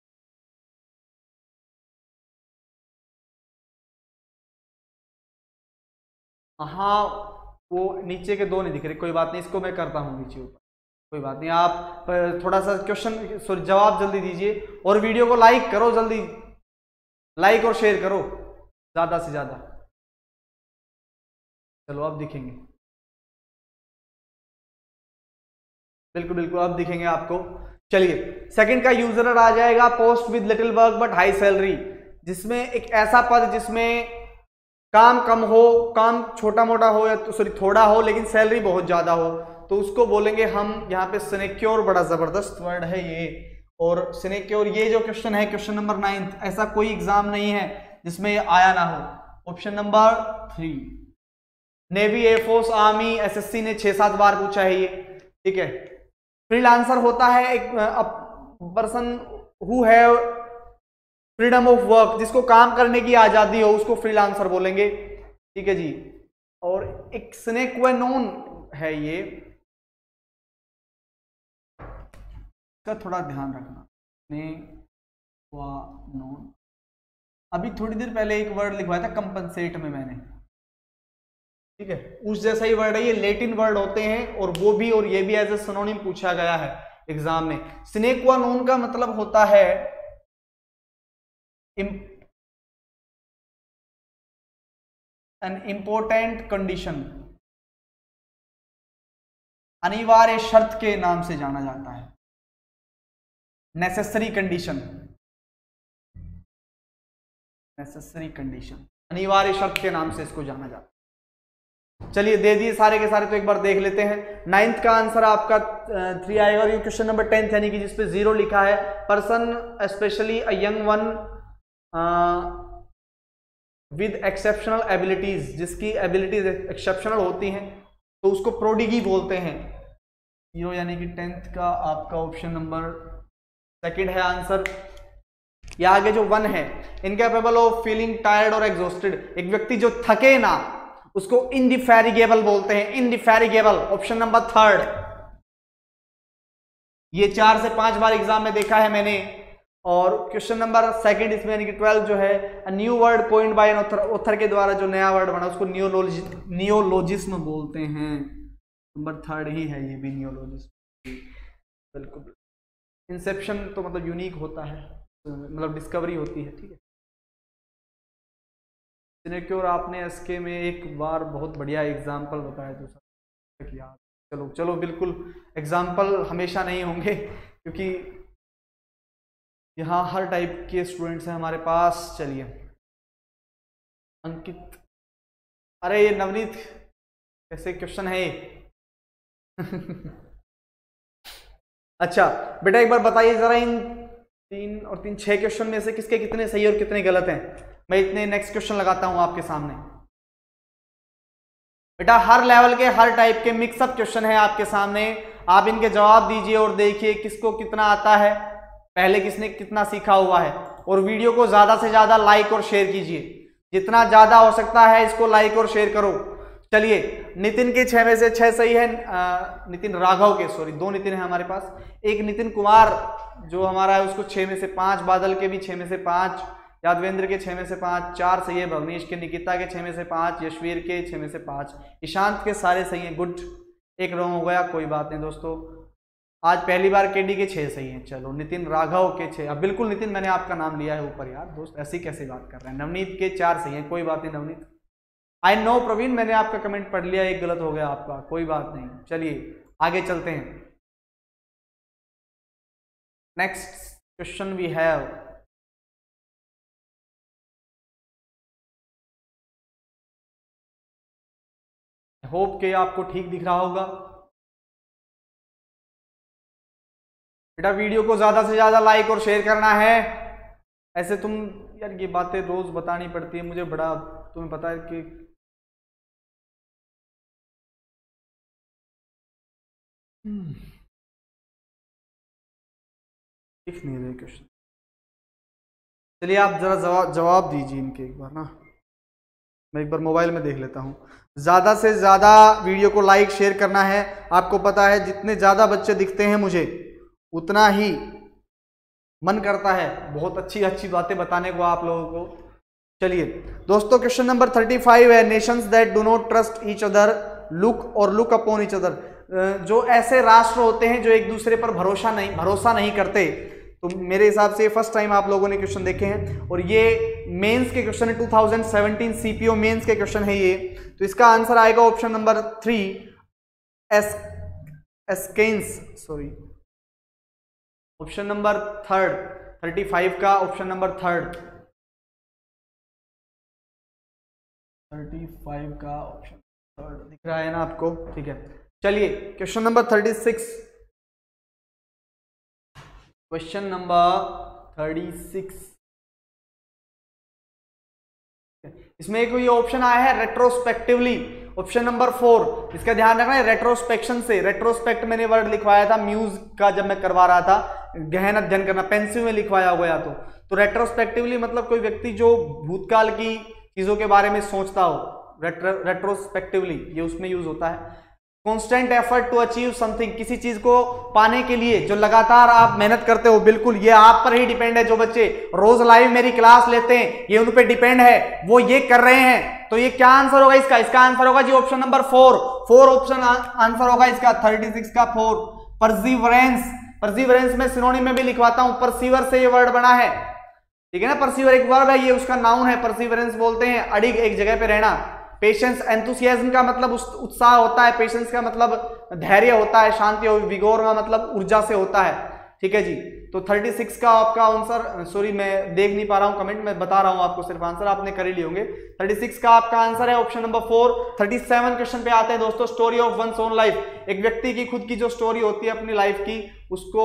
हाँ, वो नीचे के दो नहीं दिख रहे, कोई बात नहीं, इसको मैं करता हूँ नीचे ऊपर, कोई बात नहीं। आप थोड़ा सा क्वेश्चन सॉरी जवाब जल्दी दीजिए, और वीडियो को लाइक करो जल्दी, लाइक और शेयर करो ज्यादा से ज्यादा। चलो अब दिखेंगे, बिल्कुल बिल्कुल अब दिखेंगे आपको। चलिए, सेकंड का यूजर आ जाएगा post with little work but high salary, जिसमें एक ऐसा पद जिसमें काम कम हो, काम छोटा मोटा हो या तो सॉरी थोड़ा हो लेकिन सैलरी बहुत ज्यादा हो, तो उसको बोलेंगे हम यहाँ पे सिनेक्योर। बड़ा जबरदस्त वर्ड है ये, और सिनेक्योर, ये जो क्वेश्चन है क्वेश्चन नंबर नाइन्थ, ऐसा कोई एग्जाम नहीं है जिसमें ये आया ना हो। Option number three, navy, air force, army, SSC ने छह सात बार पूछा है ये। ठीक है, फ्रीलांसर होता है एक person who have freedom of work, जिसको काम करने की आजादी हो उसको फ्रीलांसर बोलेंगे। ठीक है जी, और एक सिने क्वा नॉन है ये, इसका थोड़ा ध्यान रखना, सिने क्वा नॉन। अभी थोड़ी देर पहले एक वर्ड लिखवाया था कंपनसेट में मैंने, ठीक है, उस जैसा ही वर्ड है ये, लेटिन वर्ड होते हैं, और वो भी और ये भी एज ए सिनोनिम पूछा गया है एग्जाम में। सिने क्वा नॉन का मतलब होता है एन इंपॉर्टेंट कंडीशन, अनिवार्य शर्त के नाम से जाना जाता है, नेसेसरी कंडीशन, नेसेसरी कंडीशन, अनिवार्य शर्त के नाम से इसको जाना जाता है। चलिए दे दिए सारे के सारे, तो एक बार देख लेते हैं। नाइन्थ का आंसर आपका थ्री आएगा, और ये क्वेश्चन नंबर टेंथ यानी कि जिसपे जीरो लिखा है, person specially a young one with exceptional abilities, जिसकी एबिलिटीज एक्सेप्शनल होती हैं तो उसको प्रोडिगी बोलते हैं। जीरो यानी कि टेंथ का आपका ऑप्शन नंबर सेकंड है आंसर। या आगे जो वन है, इनकेपेबल ऑफ फीलिंग टायर्ड और एग्जॉस्टेड, एक व्यक्ति जो थके ना उसको इनडिफेरिगेबल बोलते हैं, इनडिफेरिगेबल, ऑप्शन नंबर थर्ड। ये चार से पांच बार एग्जाम में देखा है मैंने। और क्वेश्चन नंबर सेकंड इसमें यानी कि ट्वेल्व जो है, new word coined by an author, author के द्वारा जो नया वर्ड बना उसको नियोलॉजि नियोलॉजिज्म बोलते हैं। नंबर थर्ड ही है ये भी, नियोलॉजिज्म। बिल्कुल, इंसेप्शन तो मतलब यूनिक होता है, मतलब डिस्कवरी होती है। ठीक है, सिनेक्योर आपने एसके में एक बार बहुत बढ़िया एग्जाम्पल बताया तो सब याद। चलो चलो बिल्कुल, एग्जाम्पल हमेशा नहीं होंगे क्योंकि यहाँ हर टाइप के स्टूडेंट्स हैं हमारे पास। चलिए अंकित, अरे ये नवनीत कैसे क्वेश्चन है ये? अच्छा बेटा एक बार बताइए जरा, इन तीन और तीन छह क्वेश्चन में से किसके कितने सही और कितने गलत हैं। मैं इतने नेक्स्ट क्वेश्चन लगाता हूं आपके सामने। बेटा हर लेवल के हर टाइप के मिक्सअप क्वेश्चन है आपके सामने, आप इनके जवाब दीजिए और देखिए किसको कितना आता है, पहले किसने कितना सीखा हुआ है। और वीडियो को ज्यादा से ज्यादा लाइक और शेयर कीजिए, जितना ज्यादा हो सकता है इसको लाइक और शेयर करो। चलिए नितिन के छह में से छह सही है, आ, नितिन राघव के, सॉरी दो नितिन है हमारे पास, एक नितिन कुमार जो हमारा है उसको छह में से पांच, बादल के भी छह में से पांच, यादवेंद्र के छह में से पांच, चार सही है, भवनीश के, निकिता के छह में से पांच, यशवीर के छह में से पांच, ईशांत के सारे सही हैं, गुड, एक रॉन्ग हो गया, कोई बात नहीं दोस्तों। आज पहली बार केडी के छह सही हैं। चलो नितिन राघव के छह, अब बिल्कुल नितिन मैंने आपका नाम लिया है ऊपर यार दोस्त, ऐसी कैसे बात कर रहे हैं। नवनीत के चार सही हैं, कोई बात नहीं नवनीत। आई नो प्रवीण, मैंने आपका कमेंट पढ़ लिया, एक गलत हो गया आपका, कोई बात नहीं। चलिए आगे चलते हैं। Next question we have, hope के आपको ठीक दिख रहा होगा। बेटा वीडियो को ज्यादा से ज्यादा लाइक और शेयर करना है। ऐसे तुम यार ये बातें रोज बतानी पड़ती है मुझे, बड़ा तुम्हें पता है कि दिख नहीं रहे क्वेश्चन। चलिए आप जरा जवाब जवाब दीजिए इनके एक बार ना, मैं एक बार मोबाइल में देख लेता हूँ। ज्यादा से ज्यादा वीडियो को लाइक शेयर करना है। आपको पता है जितने ज्यादा बच्चे दिखते हैं मुझे उतना ही मन करता है बहुत अच्छी अच्छी बातें बताने को आप लोगों को। चलिए दोस्तों क्वेश्चन नंबर थर्टी फाइव है, nations that do not trust each other look और लुक अपॉन ईच अदर। जो ऐसे राष्ट्र होते हैं जो एक दूसरे पर भरोसा नहीं भरोसा नहीं करते। तो मेरे हिसाब से फर्स्ट टाइम आप लोगों ने क्वेश्चन देखे हैं और ये मेंस के क्वेश्चन है, two thousand seventeen CPO mains के क्वेश्चन है ये। तो इसका आंसर आएगा ऑप्शन नंबर थ्री, एस एस्केंस sorry option number third, thirty five का option number third, thirty five का ऑप्शन थर्ड दिख रहा है ना आपको, ठीक है। चलिए question number thirty six, question number thirty six, इसमें कोई ऑप्शन आया है रेट्रोस्पेक्टिवली, ऑप्शन नंबर फोर। इसका ध्यान रखना है रेट्रोस्पेक्शन से, रेट्रोस्पेक्ट मैंने वर्ड लिखवाया था म्यूज का जब मैं करवा रहा था, गहन अध्ययन करना, पेंसिल में लिखवाया गया। तो तो रेट्रोस्पेक्टिवली मतलब कोई व्यक्ति जो भूतकाल की चीजों के बारे में सोचता हो, रेट्रो रेट्रोस्पेक्टिवली ये उसमें यूज होता है। Constant effort to achieve something, किसी चीज को पाने के लिए जो लगातार आप मेहनत करते हो, बिल्कुल ये आप पर ही डिपेंड है। जो बच्चे रोज लाइव मेरी क्लास लेते हैं ये उन पे डिपेंड है, वो ये कर रहे हैं। तो ये क्या आंसर होगा इसका? इसका आंसर होगा जी option number four, four option answer होगा इसका, थर्टी सिक्स का फोर, परसिवरेंस। परसिवरेंस में सिनोनिम में भी लिखवाता हूं, परसीवर से ये वर्ड बना है, ठीक है ना। परसीवर एक वर्ब है, ये उसका नाउन है, परसिवरेंस बोलते हैं अडिग एक जगह पे रहना। पेशेंस, एंथुसियाज्म का मतलब उत्साह होता है, पेशेंस का मतलब धैर्य होता है, शांति और विगोर का मतलब ऊर्जा से होता है, ठीक है जी। तो थर्टी सिक्स का आपका आंसर, सॉरी मैं देख नहीं पा रहा हूं कमेंट में, बता रहा हूं आपको सिर्फ आंसर, आपने कर ही लिए होंगे। थर्टी सिक्स का आपका आंसर है option number four. Thirty seven question पे आते हैं दोस्तों, story of one's own life. एक व्यक्ति की खुद की जो स्टोरी होती है अपनी लाइफ की, उसको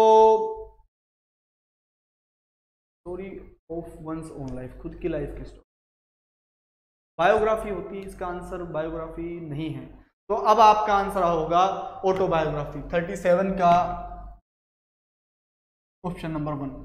story of one's own life, खुद की लाइफ की स्टोरी, बायोग्राफी होती है। इसका आंसर बायोग्राफी नहीं है, तो अब आपका आंसर होगा ऑटोबायोग्राफी। थर्टी सेवन का ऑप्शन नंबर वन।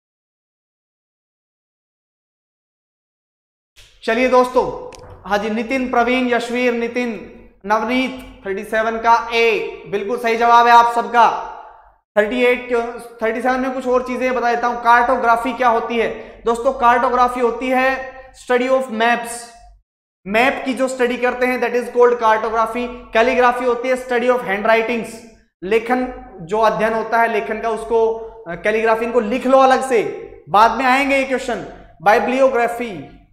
चलिए दोस्तों, हाँ जी, नितिन, प्रवीण, यशवीर, नितिन, नवनीत, थर्टी सेवन का ए बिल्कुल सही जवाब है आप सबका। थर्टी एट, थर्टी सेवन में कुछ और चीजें बता देता हूं। कार्टोग्राफी क्या होती है दोस्तों? कार्टोग्राफी होती है स्टडी ऑफ मैप्स, मैप की जो स्टडी करते हैं that is called cartography. Calligraphy होती है स्टडी ऑफ हैंड राइटिंग्स, लेखन जो अध्ययन होता है लेखन का, उसको कैलीग्राफी, इनको लिख लो अलग से, बाद में आएंगे ये क्वेश्चन। बाइब्लियोग्राफी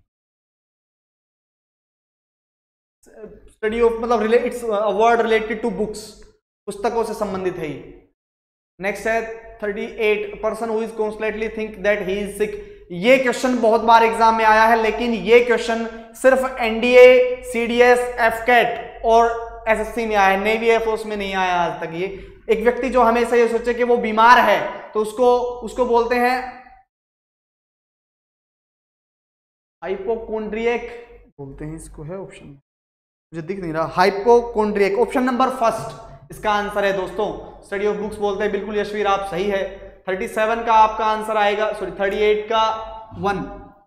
स्टडी ऑफ मतलब it's a word related to books, पुस्तकों से संबंधित है ये। नेक्स्ट है thirty eight, person who is constantly think that he is sick. ये क्वेश्चन बहुत बार एग्जाम में आया है, लेकिन ये क्वेश्चन सिर्फ एनडीए, सीडीएस, एफकेट और एसएससी में आया है, नेवी एयरफोर्स में नहीं आया आज तक। ये एक व्यक्ति जो हमेशा ये सोचे कि वो बीमार है तो उसको उसको बोलते हैं हाइपोकोंड्रियक बोलते हैं इसको, है ऑप्शन मुझे दिख नहीं रहा, हाइपोकोंड्रियक। ऑप्शन नंबर फर्स्ट इसका आंसर है दोस्तों। स्टडी ऑफ बुक्स बोलते हैं, बिल्कुल यशवीर आप सही है। सैंतीस का आपका आंसर आएगा, सॉरी अड़तीस का वन।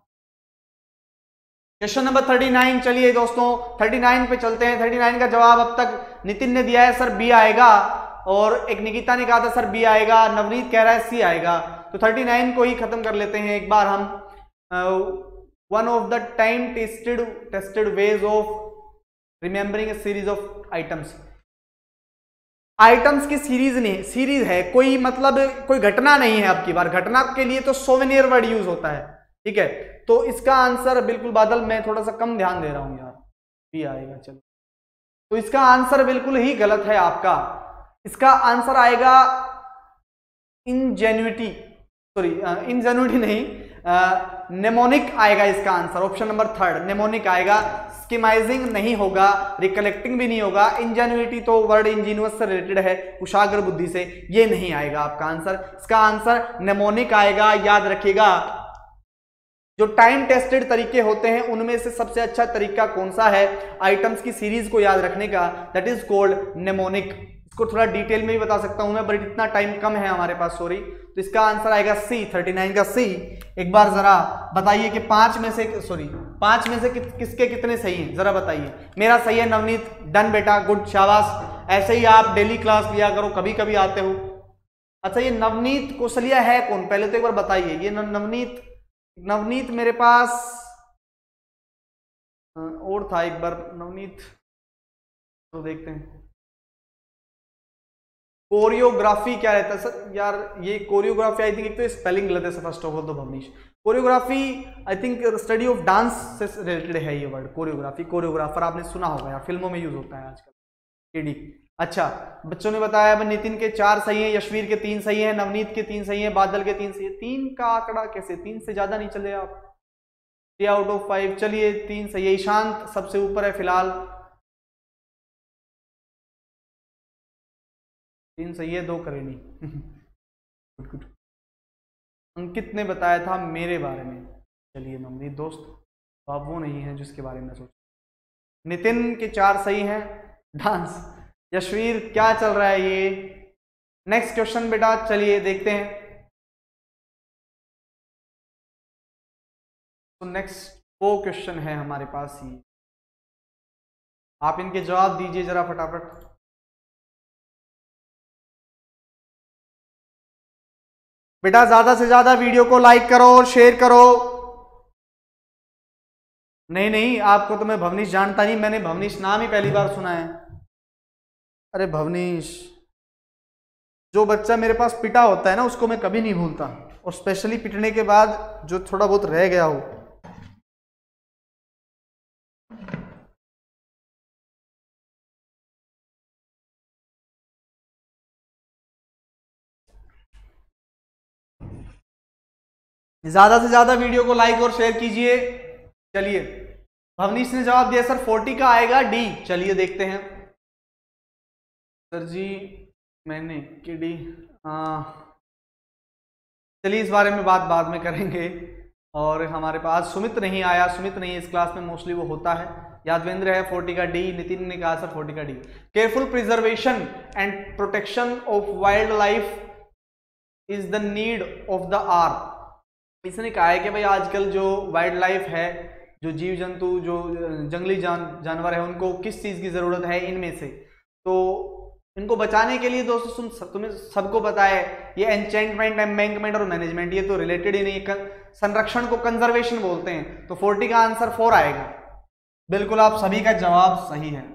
क्वेश्चन नंबर उनतालीस, चलिए दोस्तों उनतालीस पे चलते हैं। उनतालीस का जवाब अब तक नितिन ने दिया है सर बी आएगा, और एक निकिता ने कहा था सर बी आएगा, नवनीत कह रहा है सी आएगा। तो उनतालीस को ही खत्म कर लेते हैं एक बार हम। One of the time tested tested ways of remembering a series of items. Items की सीरीज नहीं, सीरीज है, कोई मतलब कोई घटना नहीं है। अब की बार घटना के लिए तो सोवेनियर वर्ड यूज होता है, ठीक है। तो इसका आंसर बिल्कुल बादल, मैं थोड़ा सा कम ध्यान दे रहा हूं यार, बी आएगा। चलो, तो इसका आंसर बिल्कुल ही गलत है आपका। इसका आंसर आएगा इंजेन्युइटी, सॉरी इंजेन्युइटी नहीं, नेमोनिक आएगा इसका answer. Option number third mnemonic आएगा। स्कीमाइजिंग नहीं होगा, रिकलेक्टिंग भी नहीं होगा। इंजेन्युइटी तो वर्ड इंजीनियस से रिलेटेड है, कुशाग्र बुद्धि से, ये नहीं आएगा आपका आंसर। इसका आंसर नेमोनिक आएगा। याद रखिएगा, जो टाइम टेस्टेड तरीके होते हैं उनमें से सबसे अच्छा तरीका कौन सा है आइटम्स की सीरीज को याद रखने का, दैट इज कॉल्ड नेमोनिक। इसको थोड़ा डिटेल में भी बता सकता हूं मैं, बट इतना टाइम कम है हमारे पास, सॉरी। तो इसका आंसर आएगा सी, उनतालीस का सी। एक बार जरा बताइए कि पांच में से, सॉरी पांच में से कि, किसके कितने सही हैं, जरा बताइए। मेरा सही है नवनीत, डन बेटा, गुड, शाबाश। ऐसे ही आप डेली क्लास लिया करो, कभी कभी आते हो। अच्छा, ये नवनीत कौशलिया है कौन, पहले तो एक बार बताइए। ये नवनीत नवनीत मेरे पास और था एक बार नवनीत, तो देखते हैं। कोरियोग्राफी क्या रहता है सर यार, ये कोरियोग्राफी आई थिंक, एक तो स्पेलिंग गलत है फर्स्ट ऑफ ऑल तो Bhavnish. Choreography I think study of dance से रिलेटेड है ये वर्ड कोरियोग्राफी। कोरियोग्राफर आपने सुना होगा यार, फिल्मों में यूज होता है आजकल, केडी। अच्छा, बच्चों ने बताया नितिन के चार सही है, यशवीर के तीन सही है, नवनीत के तीन सही है, बादल के तीन सही है। तीन का आंकड़ा कैसे, तीन से ज्यादा नहीं चले आप, थ्री आउट ऑफ फाइव। चलिए तीन सही है। ईशांत सबसे ऊपर है फिलहाल, तीन सही है, दो करे नहीं। Good good. अंकित ने बताया था मेरे बारे में। चलिए नवनीत दोस्त, तो आप वो नहीं है जिसके बारे में सोच। नितिन के चार सही हैं, डांस। यशवीर क्या चल रहा है ये। नेक्स्ट क्वेश्चन बेटा, चलिए देखते हैं। तो नेक्स्ट वो क्वेश्चन है हमारे पास ही, आप इनके जवाब दीजिए जरा फटाफट। बेटा ज्यादा से ज्यादा वीडियो को लाइक करो और शेयर करो। नहीं नहीं, आपको तो मैं भवनीश जानता नहीं, मैंने भवनीश नाम ही पहली बार सुना है। अरे भवनीश, जो बच्चा मेरे पास पिटा होता है ना उसको मैं कभी नहीं भूलता, और स्पेशली पिटने के बाद जो थोड़ा बहुत रह गया हो। ज्यादा से ज्यादा वीडियो को लाइक और शेयर कीजिए। चलिए, भवनीश ने जवाब दिया सर चालीस का आएगा डी। चलिए देखते हैं। सर जी मैंने कि डी, चलिए इस बारे में बात बाद में करेंगे। और हमारे पास सुमित नहीं आया, सुमित नहीं है इस क्लास में, मोस्टली वो होता है। यादवेंद्र है चालीस का डी, नितिन ने कहा सर चालीस का D. Careful preservation and protection of wildlife is the need of the hour. इसने कहा है कि भाई आजकल जो वाइल्ड लाइफ है, जो जीव जंतु, जो जंगली जान जानवर है, उनको किस चीज़ की ज़रूरत है इनमें से। तो इनको बचाने के लिए दोस्तों सुन, तुम्हें सबको पता है ये एंचेंटमेंट, एम्बैंकमेंट और मैनेजमेंट, ये तो रिलेटेड ही नहीं। संरक्षण को कंजर्वेशन बोलते हैं। तो चालीस का आंसर फोर आएगा। बिल्कुल आप सभी का जवाब सही है।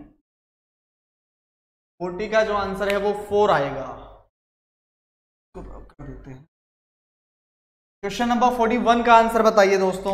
चालीस का जो आंसर है वो फोर आएगा। कर देते हैं। क्वेश्चन नंबर इकतालीस का आंसर बताइए दोस्तों।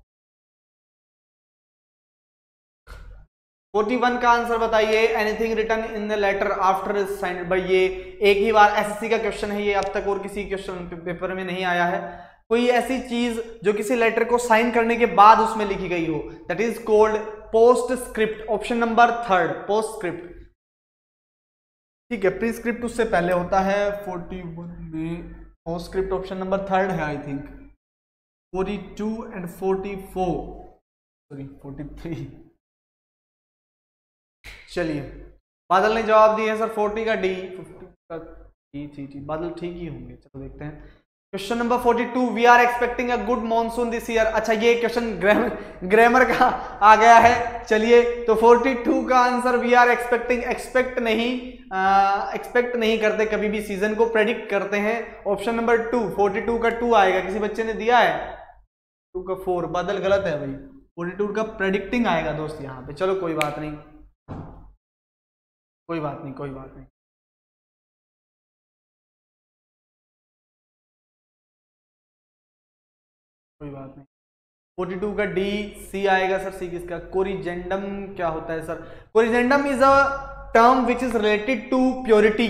इकतालीस का आंसर बताइए। Anything written in the letter after signed by, ये एक ही बार एसएससी का क्वेश्चन है ये, अब तक और किसी क्वेश्चन पेपर में नहीं आया है। कोई ऐसी चीज जो किसी लेटर को साइन करने के बाद उसमें लिखी गई हो, that is called postscript. Option number third, postscript. ठीक है, प्री स्क्रिप्ट उससे पहले होता है फोर्टी वन में, postscript option number third है I think, forty two and forty four, sorry forty three. चलिए, बादल ने जवाब दिया है सर फोर्टी का डी, फिफ्टी का डी, डी, डी बादल ठीक ही होंगे। चलो देखते हैं question number forty two, we are expecting a good monsoon this year. अच्छा, ये क्वेश्चन ग्रामर ग्रामर का आ गया है। चलिए, तो फोर्टी टू का answer we are expecting, expect नहीं, एक्सपेक्ट नहीं करते कभी भी, सीजन को प्रेडिक्ट करते हैं। Option number two, forty two का टू आएगा। किसी बच्चे ने दिया है टू का फोर, बादल गलत है भाई, फोर्टी टू का प्रेडिक्टिंग आएगा दोस्त यहाँ पे। चलो कोई बात नहीं, कोई बात नहीं, कोई बात नहीं। कोई बात नहीं, फोर्टी टू का डी, सी आएगा सर। सी किसका? कोरिजेंडम क्या होता है sir? Corrigendum is a term which is related to purity.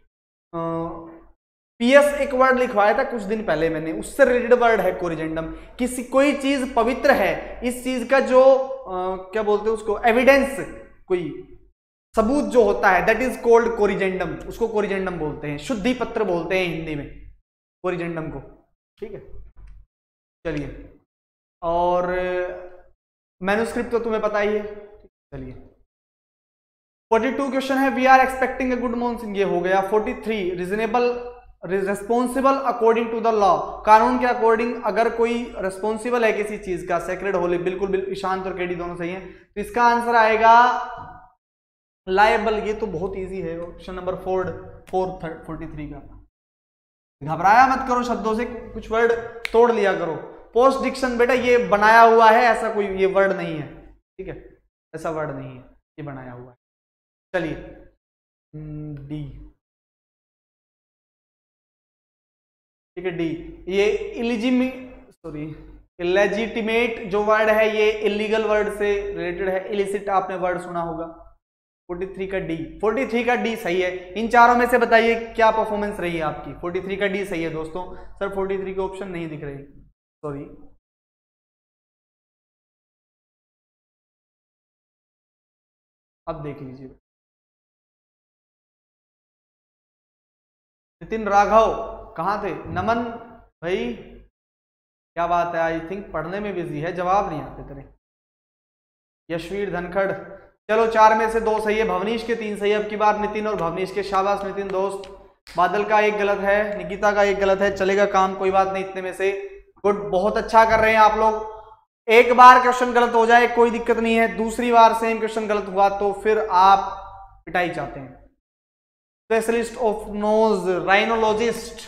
PS एक वर्ड लिखवाया था कुछ दिन पहले मैंने, उससे रिलेटेड वर्ड है कोरिजेंडम। किसी कोई चीज पवित्र है, इस चीज का जो आ, क्या बोलते हैं उसको, एविडेंस, कोई सबूत जो होता है, दैट इज कॉल्ड कोरिजेंडम। उसको कोरिजेंडम बोलते हैं, शुद्धि पत्र बोलते हैं हिंदी में कोरिजेंडम को। ठीक है, चलिए, और मैन्युस्क्रिप्ट तो तुम्हें पता ही है। चलिए, फोर्टी टू क्वेश्चन है, we are expecting a good monsoon, ये हो गया। Forty three, reasonable responsible according to the law, कानून के अकॉर्डिंग अगर कोई रिस्पॉन्सिबल है किसी चीज का, सेक्रेड होली, बिल्कुल बिल्कुल, ईशांत और केडी दोनों सही है, तो इसका आंसर आएगा लायबल। ये तो बहुत इजी है, option number four, four forty three का। घबराया मत करो, शब्दों से कुछ वर्ड तोड़ लिया करो। पोस्ट डिक्शन बेटा ये बनाया हुआ है, ऐसा कोई ये वर्ड नहीं है, ठीक है, ऐसा वर्ड नहीं है, ये बनाया हुआ है। चलिए, डी, ठीक है, डी, ये इलिजिमी सॉरी इलेजिटिमेट जो वर्ड है, ये इलीगल वर्ड से रिलेटेड है। इलिसिट आपने वर्ड सुना होगा। फोर्टी थ्री का डी, फोर्टी थ्री का डी सही है। इन चारों में से बताइए क्या परफॉर्मेंस रही है आपकी? फोर्टी थ्री का डी सही है दोस्तों। सर फोर्टी थ्री के ऑप्शन नहीं दिख रहे, सॉरी। अब देख लीजिए, नितिन राघव कहाँ थे? नमन भाई क्या बात है, आई थिंक पढ़ने में बिजी है, जवाब नहीं आते तेरे। यशवीर धनखड़, चलो चार में से दो सही है, भवनीश के तीन सही है। अब की बार नितिन और भवनीश के, शाबाश नितिन दोस्त। बादल का एक गलत है, निकिता का एक गलत है, चलेगा काम, कोई बात नहीं, इतने में से गुड, बहुत अच्छा कर रहे हैं आप लोग। एक बार क्वेश्चन गलत हो जाए कोई दिक्कत नहीं है, दूसरी बार सेम क्वेश्चन गलत हुआ तो फिर आप पिटाई चाहते हैं। स्पेशलिस्ट ऑफ नोज, राइनोलॉजिस्ट,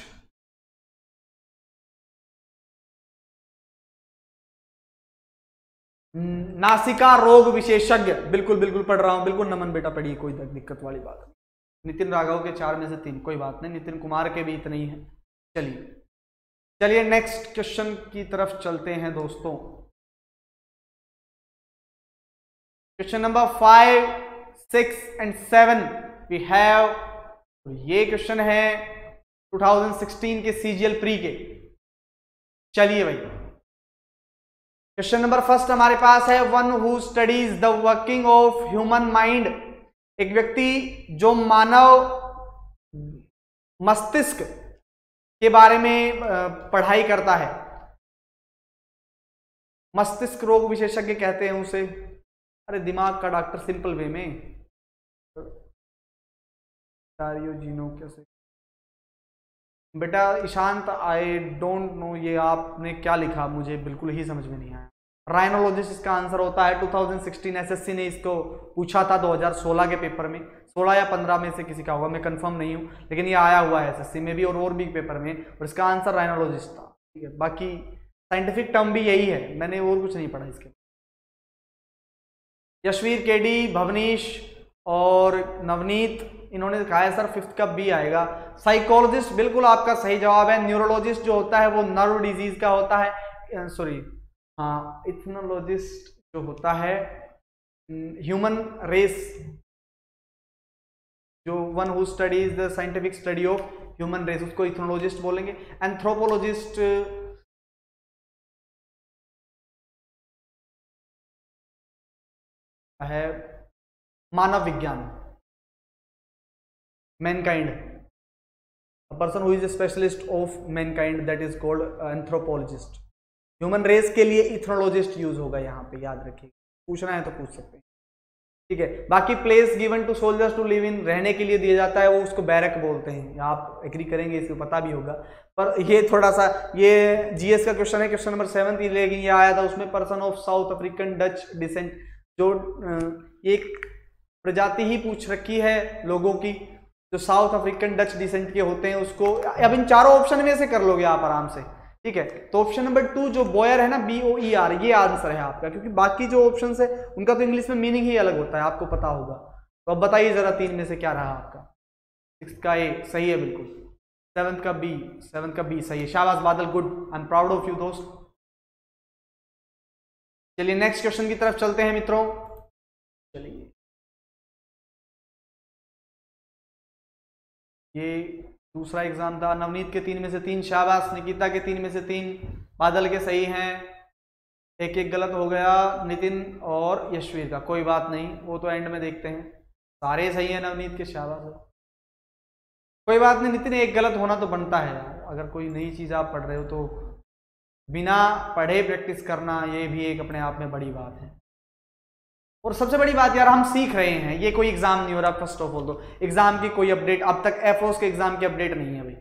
नासिका रोग विशेषज्ञ, बिल्कुल बिल्कुल पढ़ रहा हूं, बिल्कुल नमन बेटा पढ़िए, कोई दिक्कत वाली बात नहीं। नितिन राघव के चार में से तीन, कोई बात नहीं, नितिन कुमार के भी इतने ही है। चलिए चलिए नेक्स्ट क्वेश्चन की तरफ चलते हैं दोस्तों। Question number five, six and seven we have, ये क्वेश्चन है टू थाउजेंड सिक्सटीन के सीजीएल प्री के। चलिए भाई, क्वेश्चन नंबर फर्स्ट हमारे पास है, one who studies the working of human mind, एक व्यक्ति जो मानव मस्तिष्क के बारे में पढ़ाई करता है, मस्तिष्क रोग विशेषज्ञ कहते हैं उसे, अरे दिमाग का डॉक्टर सिंपल वे में, डारियोजिनो कैसे बेटा ईशांत, आई डोंट नो ये आपने क्या लिखा, मुझे बिल्कुल ही समझ में नहीं आया। राइनोलॉजिस्ट इसका आंसर होता है। टू थाउजेंड सिक्सटीन एसएससी ने इसको पूछा था दो हज़ार सोलह के पेपर में, सोलह या पंद्रह में से किसी का होगा, मैं कंफर्म नहीं हूं, लेकिन ये आया हुआ है एसएससी में भी और और भी पेपर में, और इसका आंसर राइनोलॉजिस्ट था। ठीक है, बाकी साइंटिफिक टर्म भी यही है, मैंने और कुछ नहीं पढ़ा इसके। यशवीर, केडी, भवनीश और नवनीत, इन्होंने कहा है सर फिफ्थ का बी आएगा। साइकोलॉजिस्ट बिल्कुल आपका सही जवाब है। न्यूरोलॉजिस्ट जो होता है वो नर्व डिजीज का होता है, सॉरी हाँ, इथनोलॉजिस्ट जो होता है ह्यूमन रेस, जो one who studies the scientific study of human race, उसको इथनोलॉजिस्ट बोलेंगे। एंथ्रोपोलॉजिस्ट है मानव विज्ञान, mankind, a person who is a specialist of mankind that is called anthropologist. Human race के लिए इथनोलॉजिस्ट यूज होगा यहाँ पे, याद रखिए, पूछना है तो पूछ सकते हैं, ठीक है। बाकी place given to soldiers to live in, रहने के लिए दिया जाता है, वो उसको बैरक बोलते हैं, आप एग्री करेंगे, इसको पता भी होगा। पर ये थोड़ा सा ये जीएस का क्वेश्चन है, क्वेश्चन नंबर सेवन, लेकिन ये आया था उसमें person of South African Dutch descent, जो एक प्रजाति ही पूछ रखी है लोगों की जो साउथ अफ्रीकन डच डिसेंट के होते हैं, उसको अब इन चारों ऑप्शन में से कर लोगे आप आराम से, ठीक है। तो ऑप्शन नंबर टू जो बॉयर है ना, बी ओ ई आर, ये आंसर है आपका, क्योंकि बाकी जो ऑप्शन है उनका तो इंग्लिश में मीनिंग ही अलग होता है, आपको पता होगा। तो अब बताइए जरा तीन में से क्या रहा आपका। सिक्स का ए सही है बिल्कुल, सेवंथ का बी, सेवंथ का बी सही है, शाबाश Badal, good, I am proud of you दोस्त। चलिए नेक्स्ट क्वेश्चन की तरफ चलते हैं मित्रों। चलिए ये दूसरा एग्जाम था, नवनीत के तीन में से तीन, शाबाश, निकिता के तीन में से तीन, बादल के सही हैं, एक एक गलत हो गया नितिन और यशवीर का, कोई बात नहीं, वो तो एंड में देखते हैं। सारे सही हैं नवनीत के, शाबाश, कोई बात नहीं नितिन, एक गलत होना तो बनता है यार, अगर कोई नई चीज आप पढ़ रहे हो तो बिना पढ़े प्रैक्टिस करना, ये भी एक अपने आप में बड़ी बात है। और सबसे बड़ी बात यार, हम सीख रहे हैं, ये कोई एग्जाम नहीं हो रहा, फर्स्ट ऑफ ऑल तो एग्जाम की कोई अपडेट अब तक, एफओस के एग्जाम की अपडेट नहीं है भाई,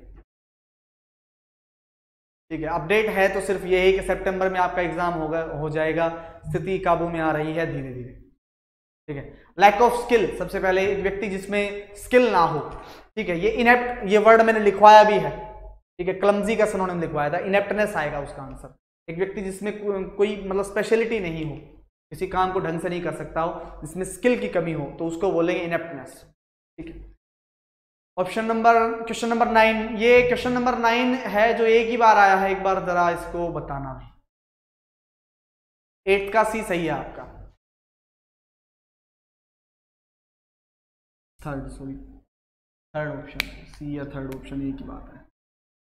ठीक है। अपडेट है तो सिर्फ ये है कि सितंबर में आपका एग्जाम होगा, हो जाएगा, स्थिति काबू में आ रही है धीरे धीरे, ठीक है। लैक ऑफ स्किल, सबसे पहले एक व्यक्ति जिसमें स्किल ना हो, ठीक है, ये इनेप्ट, ये वर्ड मैंने लिखवाया भी है, ठीक है, क्लमजी का सिनोनिम लिखवाया था, इनेप्टनेस आएगा उसका आंसर। एक व्यक्ति जिसमें को, कोई मतलब स्पेशलिटी नहीं हो, किसी काम को ढंग से नहीं कर सकता हो, जिसमें स्किल की कमी हो, तो उसको बोलेंगे इनेप्टनेस, ठीक है। Option number, question number nine, ये क्वेश्चन नंबर नाइन है जो एक ही बार आया है, एक बार जरा इसको बताना भी। एट का सी सही है आपका, third sorry third option C या थर्ड ऑप्शन, एक ही बात है।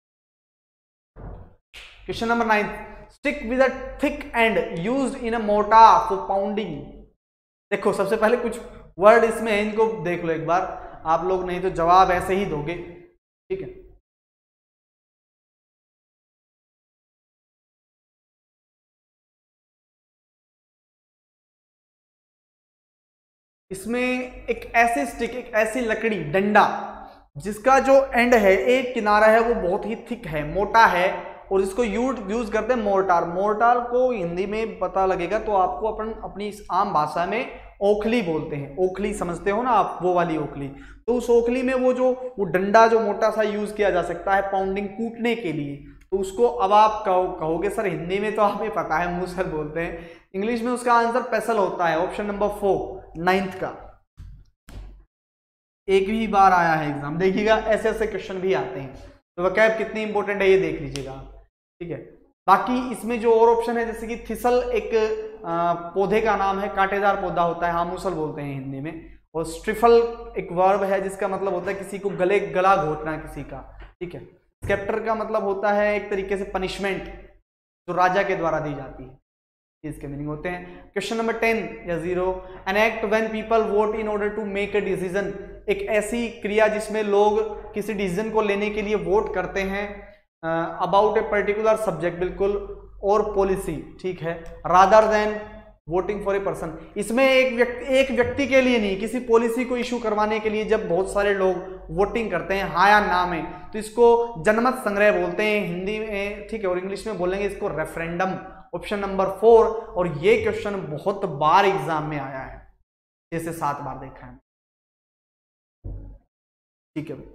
Question number nine, stick with a thick end used in a mortar for pounding. देखो सबसे पहले कुछ वर्ड इसमें है, इनको देख लो एक बार आप लोग, नहीं तो जवाब ऐसे ही दोगे, ठीक है। इसमें एक ऐसी स्टिक, एक ऐसी लकड़ी, डंडा, जिसका जो एंड है, एक किनारा है वो बहुत ही थिक है, मोटा है, और इसको यूज यूज करते हैं मोर्टार। मोर्टार को हिंदी में पता लगेगा तो आपको अपन अपनी इस आम भाषा में ओखली बोलते हैं, ओखली समझते हो ना आप, वो वाली ओखली। तो उस ओखली में वो जो वो डंडा जो मोटा सा यूज किया जा सकता है पाउंडिंग, कूटने के लिए, तो उसको अब आप कहो, कहोगे सर हिंदी में तो हमें पता है मूसल बोलते हैं, इंग्लिश में उसका आंसर पेसल होता है। ऑप्शन नंबर फोर नाइन्थ का, एक ही बार आया है एग्जाम, देखिएगा ऐसे ऐसे क्वेश्चन भी आते हैं, तो वकैब कितनी इंपॉर्टेंट है ये देख लीजिएगा, ठीक है। बाकी इसमें जो और ऑप्शन है, जैसे कि थिसल एक आ, पौधे का नाम है, कांटेदार पौधा होता है, हाँ मूसल बोलते हैं हिंदी में। और स्ट्रिफल एक वर्ब है जिसका मतलब होता है किसी को गले गला घोटना किसी का, ठीक है। स्केप्टर का मतलब होता है एक तरीके से पनिशमेंट जो राजा के द्वारा दी जाती है, इसके मीनिंग होते हैं। क्वेश्चन नंबर टेन या zero, an act when people vote in order to make a decision, एक ऐसी क्रिया जिसमें लोग किसी डिसीजन को लेने के लिए वोट करते हैं अबाउट ए पर्टिकुलर सब्जेक्ट, बिल्कुल, और पॉलिसी, ठीक है, rather than voting for a person. इसमें एक व्यक्ति एक व्यक्ति के लिए नहीं, किसी पॉलिसी को इशू करवाने के लिए जब बहुत सारे लोग वोटिंग करते हैं हाँ या ना में, तो इसको जनमत संग्रह बोलते हैं हिंदी में, ठीक है, और इंग्लिश में बोलेंगे इसको रेफरेंडम। ऑप्शन नंबर फोर, और ये क्वेश्चन बहुत बार एग्जाम में आया है, जैसे सात बार देखा है, ठीक है।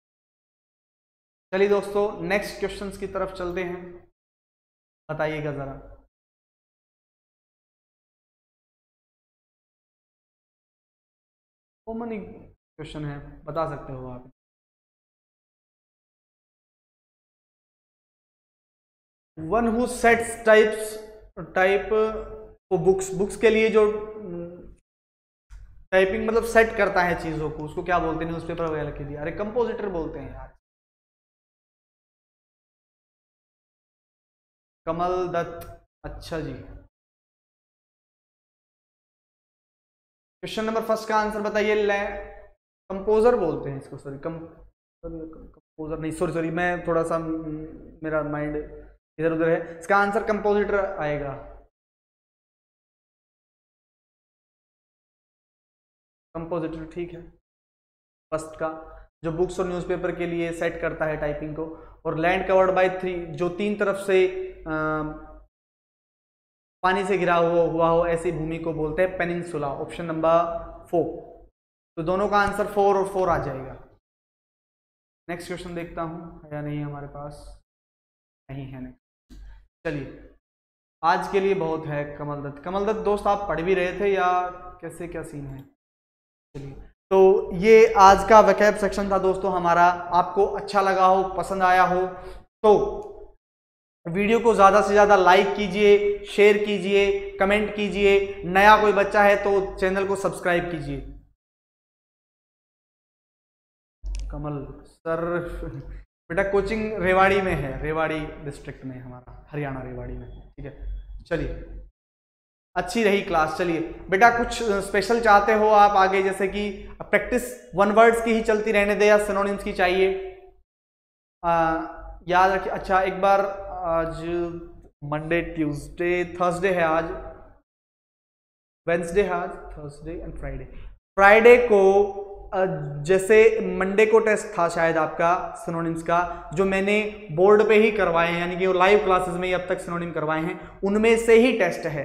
चलिए दोस्तों नेक्स्ट क्वेश्चंस की तरफ चलते हैं, बताइएगा जरा। कॉमन क्वेश्चन है, बता सकते हो आप। One who sets types type books, books के लिए जो टाइपिंग मतलब सेट करता है चीजों को, उसको क्या बोलते हैं न्यूज़पेपर वगैरह के लिए? अरे कंपोजिटर बोलते हैं यार। कमल दत्त, अच्छा जी। क्वेश्चन नंबर फर्स्ट का आंसर बताइए। कंपोजर बोलते हैं इसको, सॉरी कंपोजर नहीं, सॉरी सॉरी मैं थोड़ा सा मेरा माइंड इधर उधर है। इसका आंसर कंपोजिटर आएगा। कंपोजिटर ठीक है, फर्स्ट का जो बुक्स और न्यूज़पेपर के लिए सेट करता है टाइपिंग को। और लैंड कवर्ड बाय थ्री, जो तीन तरफ से आ, पानी से घिरा हुआ हुआ हो ऐसी भूमि को बोलते हैं पेनिनसुला। Option number four. तो दोनों का आंसर फोर और फोर आ जाएगा। नेक्स्ट क्वेश्चन देखता हूं या नहीं हमारे पास, नहीं है नेक्स्ट। चलिए आज के लिए बहुत है। कमल दत्त, कमल दत्त दोस्त आप पढ़ भी रहे थे या कैसे, क्या सीन है? चलिए, तो ये आज का वैकैब सेक्शन था दोस्तों हमारा। आपको अच्छा लगा हो, पसंद आया हो तो वीडियो को ज़्यादा से ज़्यादा लाइक कीजिए, शेयर कीजिए, कमेंट कीजिए। नया कोई बच्चा है तो चैनल को सब्सक्राइब कीजिए। कमल सर बेटा कोचिंग रेवाड़ी में है, रेवाड़ी डिस्ट्रिक्ट में हमारा, हरियाणा रेवाड़ी में, ठीक है। चलिए अच्छी रही क्लास। चलिए बेटा कुछ स्पेशल चाहते हो आप आगे, जैसे कि प्रैक्टिस वन वर्ड्स की ही चलती रहने दे या सिनोनिम्स की चाहिए? आ, याद रखिए। अच्छा एक बार, आज मंडे, ट्यूसडे, थर्सडे है आज, वेंसडे है आज, थर्सडे एंड फ्राइडे। फ्राइडे को जैसे मंडे को टेस्ट था शायद आपका सिनोनिम्स का, जो मैंने बोर्ड पे ही करवाए हैं, यानी कि वो लाइव क्लासेस में ही अब तक सिनोनिम करवाए हैं, उनमें से ही टेस्ट है।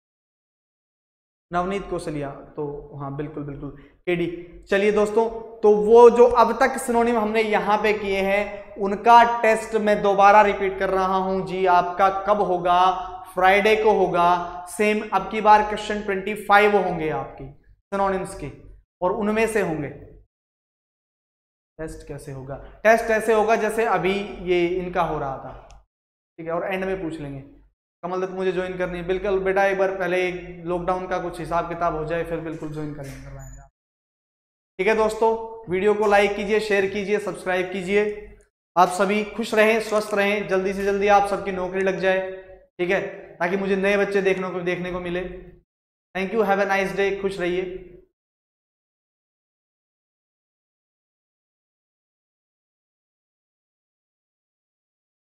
नवनीत कौशलिया, तो हाँ बिल्कुल बिल्कुल केडी। चलिए दोस्तों, तो वो जो अब तक सिनोनिम हमने यहाँ पे किए हैं उनका टेस्ट मैं दोबारा रिपीट कर रहा हूं जी। आपका कब होगा? फ्राइडे को होगा। सेम अब की बार क्वेश्चन ट्वेंटी फाइव होंगे आपकी सिनोनिम्स के, और उनमें से होंगे। टेस्ट कैसे होगा? टेस्ट ऐसे होगा जैसे अभी ये इनका हो रहा था, ठीक है, और एंड में पूछ लेंगे। कमल दत्त मुझे ज्वाइन करनी है। बिल्कुल बेटा, एक बार पहले लॉकडाउन का कुछ हिसाब किताब हो जाए फिर बिल्कुल ज्वाइन करेंगे, करवाएंगे। ठीक है दोस्तों, वीडियो को लाइक कीजिए, शेयर कीजिए, सब्सक्राइब कीजिए। आप सभी खुश रहें, स्वस्थ रहें, जल्दी से जल्दी आप सबकी नौकरी लग जाए, ठीक है, ताकि मुझे नए बच्चे देखने को देखने को मिले। Thank you, have a nice day, खुश रहिए।